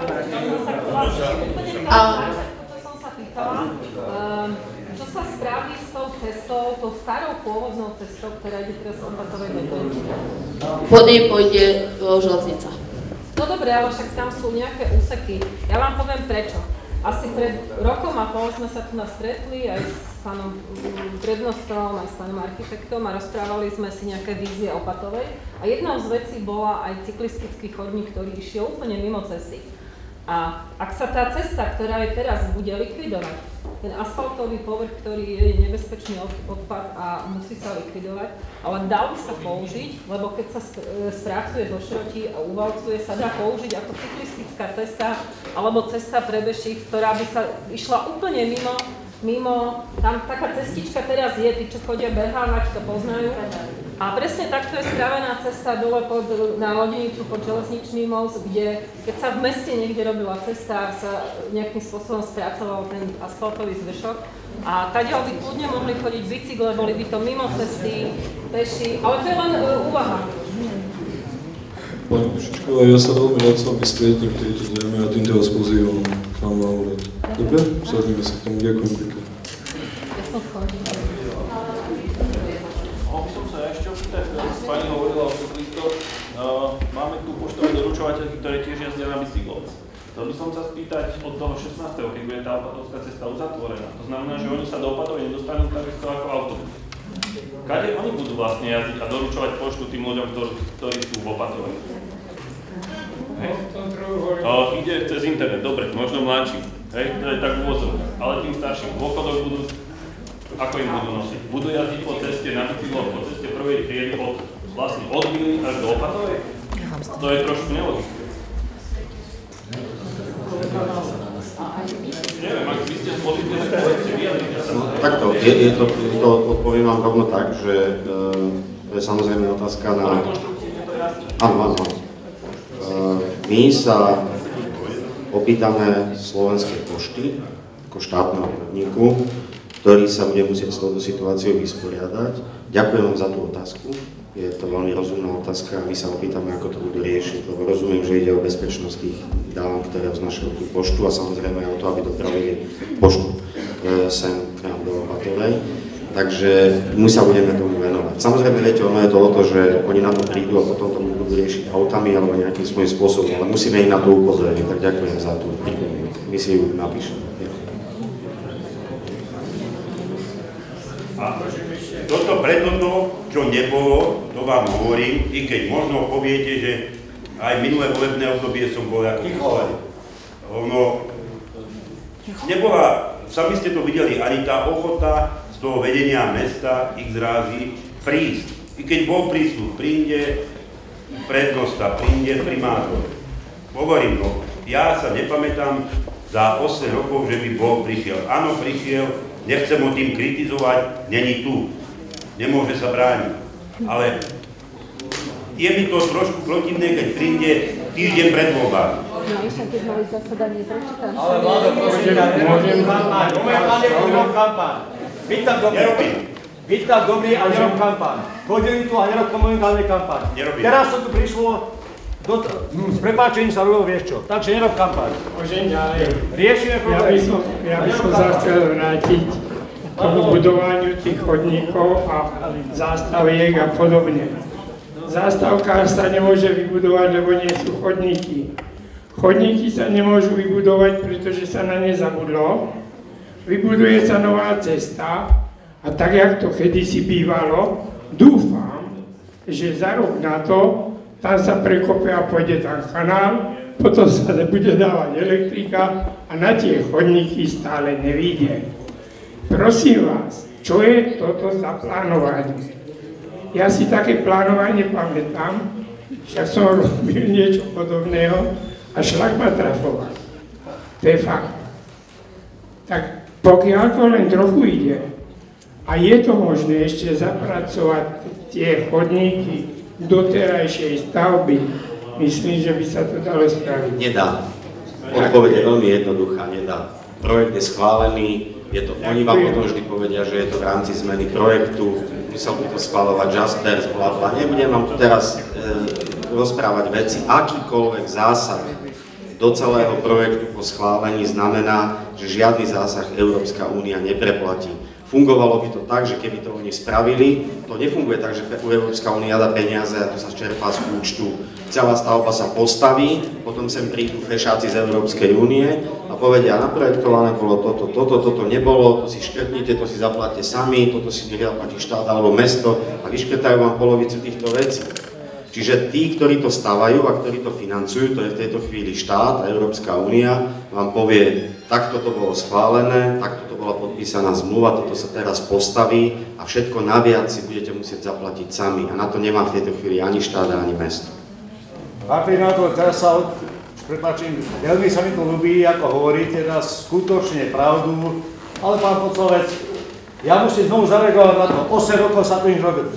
S2: A
S13: čo som sa pýtala, čo sa spraví s tou cestou, tou starou pôvodnou cestou, ktorá ide teraz od Opatovej do Trenčína?
S2: Po nej pôjde železnica.
S13: No dobre, ale však tam sú nejaké úseky. Ja vám poviem prečo. Asi pred rokom a pol sme sa tu stretli aj s pánom prednostom, aj s pánom architektom a rozprávali sme si nejaké vízie Opatovej. A jednou z vecí bola aj cyklistický chodník, ktorý išiel úplne mimo cesty. A ak sa tá cesta, ktorá je teraz, bude likvidovať, ten asfaltový povrch, ktorý je nebezpečný odpad a musí sa likvidovať, ale dal by sa použiť, lebo keď sa spracuje do šrotí a uvalcuje, sa dá použiť ako cyklistická cesta alebo cesta pre peších, ktorá by sa išla úplne mimo, mimo, tam taká cestička teraz je, tí, čo chodia behávať, to poznajú. A presne takto je spravená cesta dole pod, na Lodenicu pod železničný most, kde keď sa v meste niekde robila cesta, sa nejakým spôsobom spracoval ten asfaltový zvyšok. A taďal by kľudne mohli chodiť bicykle, boli by to mimo cesty, peši, ale to je len uh, úvaha.
S16: Pani Pušičková, ja sa veľmi rád s vami stretnem v tejto téme a týmto vás pozývam k nám na úrad. Dobre? Sadneme sa k tomu. Ďakujem pekne.
S13: Ja som chodil.
S7: Pani hovorila o cyklistoch, uh, máme tu poštové doručovateľky, ktoré tiež jazdia na bicykloch. Chcel by som sa spýtať od toho šestnásteho keď bude tá opatovská cesta uzatvorená. To znamená, že oni sa do Opatovej nedostanú takisto ako autobus. Kade oni budú vlastne jazdiť a doručovať poštu tým ľuďom, ktorí, ktorí sú v Opatovej? Hej. Uh, ide cez internet, dobre, možno mladší, hej, to je tak úvodzov, ale tým starším dôchodok budú, ako im budú nosiť? Budú jazdiť po ceste na bicykloch, po ceste prvej triedy od, vlastne od Bily až do Opatovej? To je trošku nelogické. Neviem, ak by ste z pozície, tak povedzte vyjadriť.
S3: Takto, je, je to, to odpoviem vám rovno tak, že e, to je samozrejme otázka na... Áno, áno, áno. E, my sa opýtame Slovenskej pošty, ako štátneho podniku, ktorý sa bude musieť s touto situáciou vysporiadať. Ďakujem vám za tú otázku. Je to veľmi rozumná otázka a my sa opýtame, ako to budú riešiť, lebo rozumiem, že ide o bezpečnosť tých dám, ktoré vznašajú tú poštu a samozrejme aj o to, aby dopravili poštu e, sem k nám do Opatovej. Takže my sa budeme tomu venovať. Samozrejme, viete, ono je to o to, že oni na to prídu a potom to budú riešiť autami alebo nejakým svojím spôsobom, ale musíme ich na to upozorniť, tak ďakujem za tú pripomienku. My si ju napíšeme.
S9: A toto preto to, čo nebolo, to vám hovorím, i keď možno poviete, že aj minulé volebné obdobie som bol ako poslanec. Ono nebola, sami ste to videli, ani tá ochota z toho vedenia mesta x rázy prísť. I keď bol prísľub, príde prednosta, príde primátor. Hovorím, no, ja sa nepamätám za osem rokov, že by bol prišiel. Áno, prišiel, nechcem ho tým kritizovať, není tu. Nemôže sa brániť. Ale je mi to trošku protivné, keď príde týždeň pred voľbami.
S17: No, ešte keď mali zasadanie, prečítam.
S11: Ale vláda, prosím, ja nemôžem kampaň. Momentálne nerob kampaň. Byť tak dobrý. Byť tak dobrý a nerob kampaň. Chodili tu a nerob momentálne kampaň. Teraz sa tu prišlo, do, s prepáčením sa robil, vieš čo. Takže nerob kampaň.
S4: Môžem ďalej.
S11: Riešime problém.
S4: Ja by som, ja by som sa chcel vrátiť k tomu budovaniu tých chodníkov a zástaviek a podobne. Zástavka sa nemôže vybudovať, lebo nie sú chodníky. Chodníky sa nemôžu vybudovať, pretože sa na ne zabudlo. Vybuduje sa nová cesta a tak, jak to kedysi bývalo, dúfam, že za rok na to tam sa prekope a pôjde tam kanál, potom sa bude dávať elektrika a na tie chodníky stále nevíde. Prosím vás, čo je toto za plánovanie? Ja si také plánovanie pamätám, však som robil niečo podobného a šlak ma trafoval. To je fakt. Tak pokiaľ to len trochu ide a je to možné ešte zapracovať tie chodníky do terajšej stavby, myslím, že by sa to dalo spraviť.
S3: Nedá. Odpoveď je veľmi jednoduchá, nedá. Projekt je schválený, je to, oni vám potom vždy povedia, že je to v rámci zmeny projektu, musel by to schváľovať Jaspers, blablabla. Nebudem vám tu teraz e, rozprávať veci. Akýkoľvek zásah do celého projektu po schválení znamená, že žiadny zásah Európska únia nepreplatí. Fungovalo by to tak, že keby to oni spravili, to nefunguje tak, že Európska únia dá peniaze a to sa čerpá z účtu. Celá stavba sa postaví, potom sem prídu fešáci z Európskej únie a povedia, naprojektované bolo toto, toto, toto nebolo, to si škrtnite, to si zaplatíte sami, toto si neplatí štát alebo mesto a vyškrtajú vám polovicu týchto vecí. Čiže tí, ktorí to stavajú a ktorí to financujú, to je v tejto chvíli štát a Európska únia, vám povie, takto to bolo schválené, takto to bola podpísaná zmluva, toto sa teraz postaví a všetko naviac si budete musieť zaplatiť sami. A na to nemá v tejto chvíli ani štát, ani mesto.
S11: Pán primátor, teraz sa od... prepáčim, veľmi sa mi to ľúbi, ako hovoríte, nás skutočne pravdu, ale pán poslanec, ja musím znovu zareagovať na to, osem rokov sa to nič robil.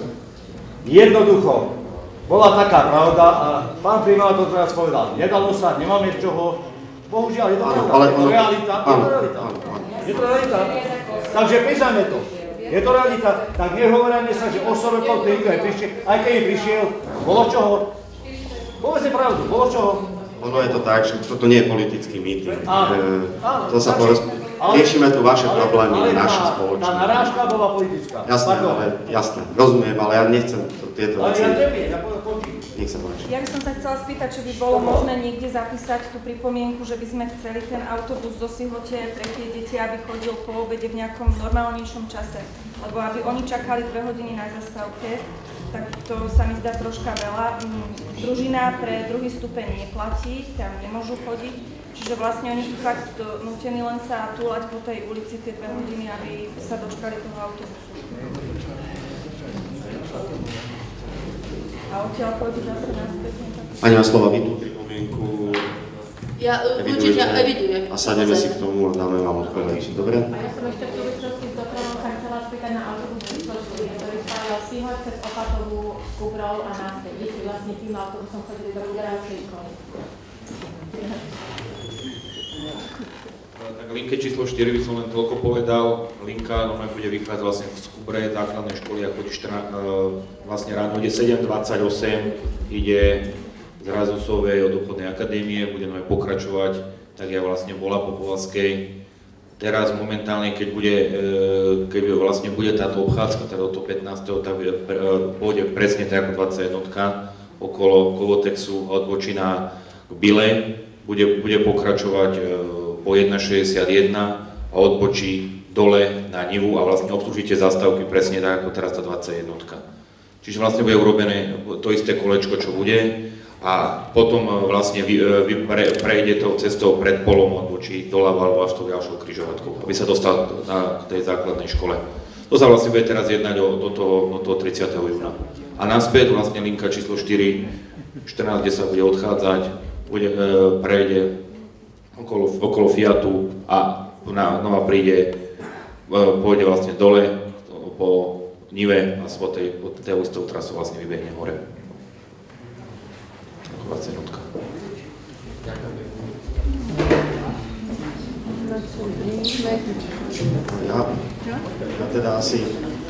S11: Jednoducho, bola taká pravda a pán primátor teraz povedal, nedalo sa, nemáme čoho, bohužiaľ, je to pravda, je to realita, je to realita, je to realita, takže priznajme to, je to realita, tak nehovoríme sa, že osem rokov to nikto neprišiel, aj keď im prišiel, bolo čoho, povedzte pravdu, bolo čoho.
S3: Ono je to tak, že toto nie je politický meeting,
S11: Áno, áno,
S3: to sa porozp... Riešime tu vaše problémy, naše spoločné.
S11: Tá narážka bola politická.
S3: Jasné, ale, jasné, rozumiem, ale ja nechcem to, tieto veci.
S11: Ale ja neviem, ja končím.
S3: Nech sa páči.
S6: Ja by som sa chcela spýtať, či by bolo možné niekde zapísať tú pripomienku, že by sme chceli ten autobus do Sihote pre tie deti, aby chodil po obede v nejakom normálnejšom čase. Lebo aby oni čakali dve hodiny na zastávke, tak to sa mi zdá troška veľa. Družina pre druhý stupeň neplatí, tam nemôžu chodiť. Čiže vlastne oni sú fakt nútení len sa túlať po tej ulici tie dve hodiny, aby sa dočkali toho autobusu. A odtiaľ pôjdu zase naspäť.
S3: Pani Váslova, vy tú pripomienku
S2: ja, určite evidujem.
S3: A sadneme si k tomu a dáme vám odpoveď. Dobre?
S5: A ja som ešte v súvislosti s dopravou sa chcela spýtať na autobus číslo štyri, ktorý spájal Sihor cez Opatovú, Kubrov a naspäť. Deti vlastne tým autobusom chodili do Ruderávskej školy.
S10: Tak linke číslo štyri by som len toľko povedal. Linka normálne bude vychádzať vlastne z Kubre základnej školy a chodí vlastne ráno ide sedem dvadsaťosem, ide z Razusovej od obchodnej akadémie, bude normálne pokračovať, tak ja vlastne bola po Povazkej. Teraz momentálne, keď bude, keď vlastne bude táto obchádzka, teda od toho pätnásteho tak pôjde presne tak ako dvadsaťjednotka okolo Kovotexu a odbočí k Bile, bude, bude pokračovať po jedna šesťdesiatjeden a odbočí dole na Nivu a vlastne obslužíte zastávky presne tak ako teraz tá dvadsaťjednotka. Čiže vlastne bude urobené to isté kolečko, čo bude a potom vlastne vy, vy pre, prejde tou cestou pred polom odbočí doľava alebo až tou ďalšou križovatkou, aby sa dostal na tej základnej škole. To sa vlastne bude teraz jednať do toho, do toho tridsiateho júna. A naspäť vlastne linka číslo štyri, štrnásť desať bude odchádzať, bude, e, prejde okolo, okolo Fiatu a na, znova príde, e, pôjde vlastne dole po Nive a spod tej, pod tej istou trasou vlastne vybehne hore. dvadsaťjednotka.
S3: Ja, ja teda asi,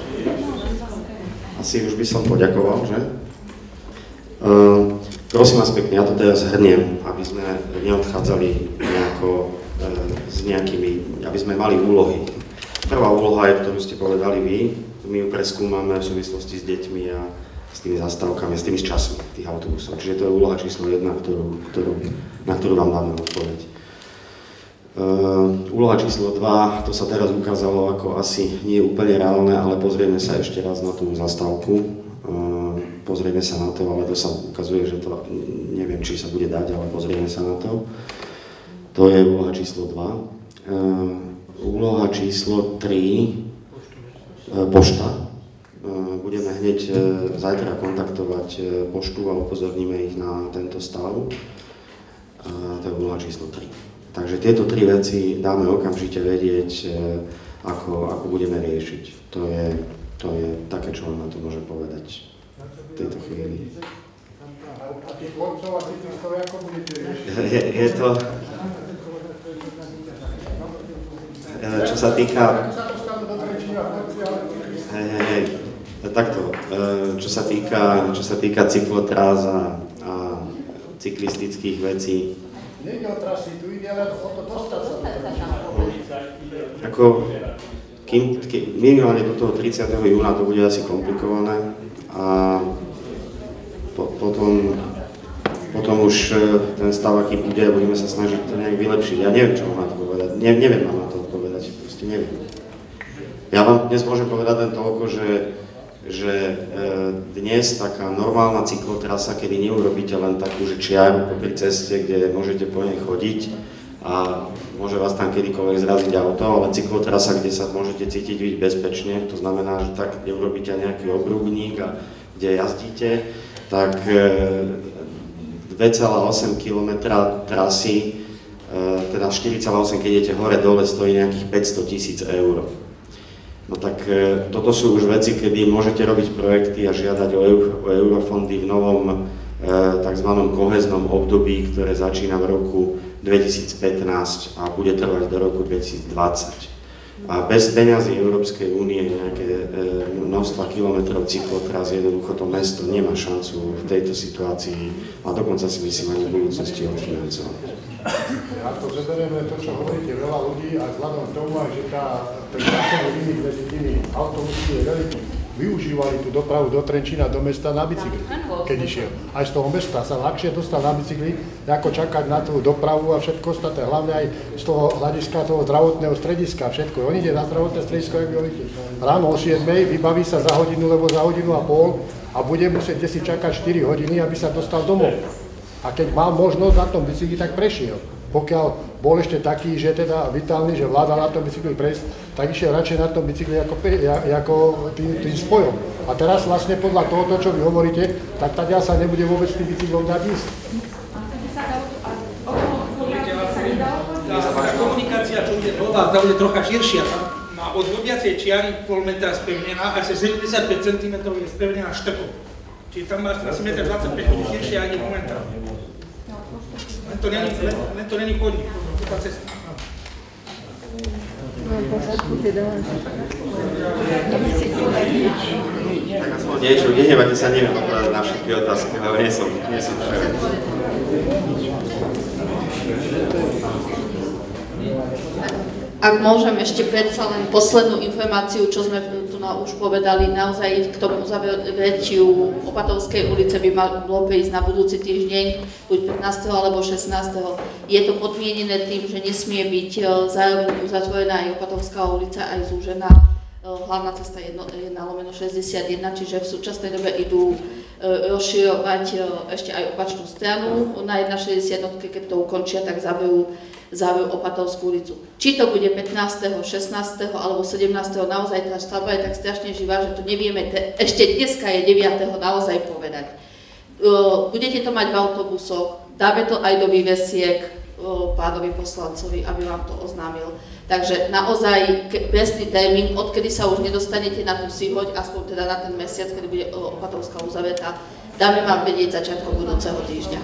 S3: asi už by som poďakoval, že? Uh, prosím vás pekne, ja to teraz hrniem, aby sme neodchádzali nejako uh, s nejakými, aby sme mali úlohy. Prvá úloha je, ktorú ste povedali vy, my ju preskúmame v súvislosti s deťmi a s tými zastávkami, s tými časmi tých autobusov. Čiže to je úloha číslo jedna, ktorú, ktorú, na ktorú vám dáme odpoveď. Uh, úloha číslo dva, to sa teraz ukázalo ako asi nie úplne reálne, ale pozrieme sa ešte raz na tú zastávku. Uh, pozrieme sa na to, ale to sa ukazuje, že to neviem, či sa bude dať, ale pozrieme sa na to. To je úloha číslo dva. Uh, úloha číslo tri, uh, pošta. Uh, budeme hneď uh, zajtra kontaktovať uh, poštu a upozorníme ich na tento stav. Uh, to je úloha číslo tri. Takže tieto tri veci dáme okamžite vedieť, ako, ako budeme riešiť. To je, to je také, čo vám na to môžem povedať v tejto chvíli.
S14: A tých chodcov a cyklistov, ako budete riešiť?
S3: Je, je to... Čo sa týka... Hej, hej, hej. Takto. Čo sa týka, čo sa týka cyklotrás a, a cyklistických vecí,
S14: nejde o trasy, tu ide len o to dostať sa.
S3: Ako, kým, kým, minimálne do toho tridsiateho júna to bude asi komplikované a po, potom, potom už ten stav, aký bude, budeme sa snažiť to nejak vylepšiť. Ja neviem, čo mám na to povedať, ne, neviem vám na to odpovedať, proste neviem. Ja vám dnes môžem povedať len toľko, že že dnes taká normálna cyklotrasa, kedy neurobíte len takú, že čiaru popri ceste, kde môžete po nej chodiť a môže vás tam kedykoľvek zraziť auto, ale cyklotrasa, kde sa môžete cítiť byť bezpečne, to znamená, že tak, kde urobíte nejaký obrubník a kde jazdíte, tak dva celé osem kilometra trasy, teda štyri celé osem, keď idete hore-dole, stojí nejakých päťsto tisíc eur. No tak e, toto sú už veci, kedy môžete robiť projekty a žiadať o, eur, o eurofondy v novom e, tzv. Koheznom období, ktoré začína v roku dvetisícpätnásť a bude trvať do roku dvetisícdvadsať. A bez peňazí Európskej únie nejaké e, množstva kilometrov cyklotras, jednoducho to mesto nemá šancu v tejto situácii a dokonca si myslím ani v budúcnosti odfinancovať.
S14: Ak to zoberieme to, čo hovoríte, veľa ľudí a vzhľadom k tomu, že tá, ten časový limit medzi tými autobusmi je veľký, využívali tú dopravu do Trenčína, do mesta na bicykli, keď išiel. Aj z toho mesta sa ľahšie dostal na bicykli, ako čakať na tú dopravu a všetko ostatné, hlavne aj z toho hľadiska toho zdravotného strediska, všetko. On ide na zdravotné stredisko, jak hovoríte, ráno o siedmej, vybaví sa za hodinu, lebo za hodinu a pol a bude musieť si čakať štyri hodiny, aby sa dostal domov. A keď mal možnosť na tom bicykli, tak prešiel. Pokiaľ bol ešte taký, že teda vitálny, že vláda na tom bicykli prejsť, tak išiel radšej na tom bicykli ako, ako tým, tým spojom. A teraz vlastne podľa tohoto, čo vy hovoríte, tak tady sa nebude vôbec tým bicyklom dať ísť.
S18: Tá komunikácia, čo bude nová, tá bude trocha širšia. Má od vodiacej čiary pol metra spevnená, až sedemdesiatpäť centimetrov je spevnená štepou. Čiže tam máš asi jeden dvadsaťpäť metrov širšie a ani momentálne. Len to není, len, len to není chodník, to je cesta.
S3: Tak aspoň niečo, nehnevajte sa, neviem odpovedať na všetky otázky, ale nie som, nie som šerec.
S2: Ak môžem ešte predsa len poslednú informáciu, čo sme tu na, už povedali, naozaj k tomu uzavretiu Opatovskej ulice by malo prísť na budúci týždeň, buď pätnásteho alebo šestnásteho Je to podmienené tým, že nesmie byť zároveň uzatvorená aj Opatovská ulica, aj zúžená hlavná cesta jedna lomeno šesťdesiatjeden, čiže v súčasnej dobe idú rozširovať ešte aj opačnú stranu. Na jedna šesťdesiatjednotka, keď to ukončia, tak zaberú záver Opatovskú ulicu. Či to bude pätnásteho šestnásteho alebo sedemnásteho naozaj tá stavba je tak strašne živá, že to nevieme, ešte dneska je deviateho naozaj povedať. Budete to mať v autobusoch, dáme to aj do vývesiek pánovi poslancovi, aby vám to oznámil. Takže naozaj presný termín, odkedy sa už nedostanete na tú síhoď, aspoň teda na ten mesiac, kedy bude Opatovská uzavretá, dáme vám vedieť začiatkom budúceho týždňa.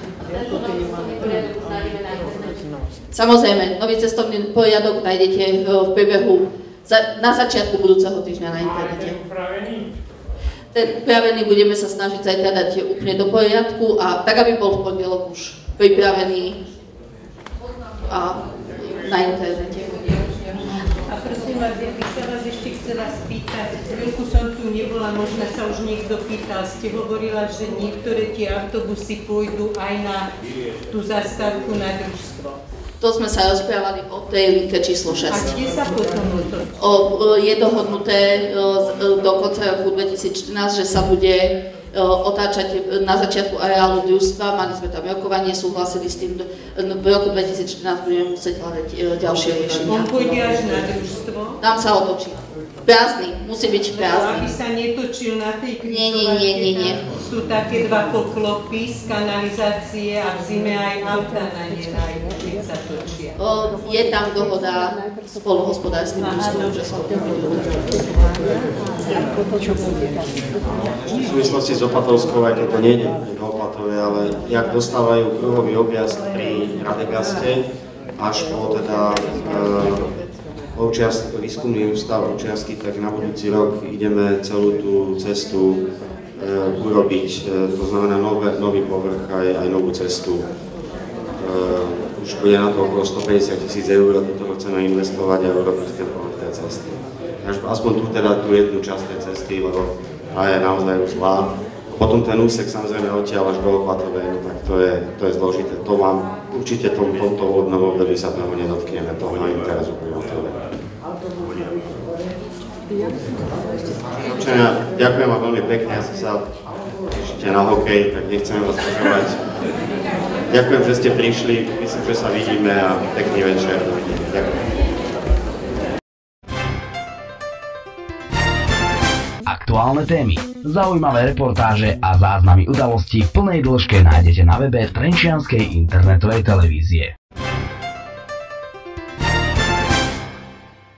S2: Samozrejme, nový cestovný poriadok nájdete v priebehu na začiatku budúceho týždňa na internete. Ten upravený budeme sa snažiť zajtra dať úplne do poriadku a tak, aby bol v pondelok už pripravený a na internete.
S19: A prosím vás, ja by sa vás ešte chcela spýtať, chvíľku som tu nebola, možno sa už niekto pýtal, ste hovorila, že niektoré tie autobusy pôjdu aj na tú zastávku na družstvo.
S2: To sme sa rozprávali o tej linke číslo šesť.
S19: A kde sa potom to?
S2: O, je dohodnuté do konca roku dvetisícštrnásť, že sa bude otáčať na začiatku areálu družstva, mali sme tam rokovanie, súhlasili s tým, v roku dvetisícštrnásť budeme musieť hľadať ďalšie riešenia.
S19: On pôjde až na družstvo?
S2: Tam sa otočí. Prázdny, musí byť prázdny.
S19: Aby sa netočil na tej križovatke,
S2: nie, nie, nie, nie, nie.
S19: Sú také dva poklopy z kanalizácie a v zime aj auta na ne nájdu, keď sa točia.
S2: O, je tam dohoda s poľnohospodárskym družstvom, že sa to bude.
S3: V súvislosti s Opatovskou, aj keď to nejde do Opatovej, ale jak dostávajú kruhový objazd pri Radegaste až po teda e, Ovčiarsk, výskumný ústav Ovčiarsky, tak na budúci rok ideme celú tú cestu e, urobiť, e, to znamená nové, nový povrch aj, aj novú cestu. E, už bude na to okolo stopäťdesiat tisíc eur, do toho chceme investovať a urobiť ten povrch tej cesty. Až, aspoň tu teda tú jednu časť tej cesty, lebo tá je naozaj už zlá. Potom ten úsek samozrejme odtiaľ až do Opatovej, no tak to je, to je zložité. To vám určite tom, tomto vodnom období sa toho nedotkneme, toho neviem teraz úplne hotové. Občania, ďakujem vám veľmi pekne, ja som sa ešte na hokej, tak nechcem vás zdržovať. Ďakujem, že ste prišli, myslím, že sa vidíme a pekný večer. Ďakujem.
S20: Aktuálne témy, zaujímavé reportáže a záznamy udalostí v plnej dĺžke nájdete na webe Trenčianskej internetovej televízie.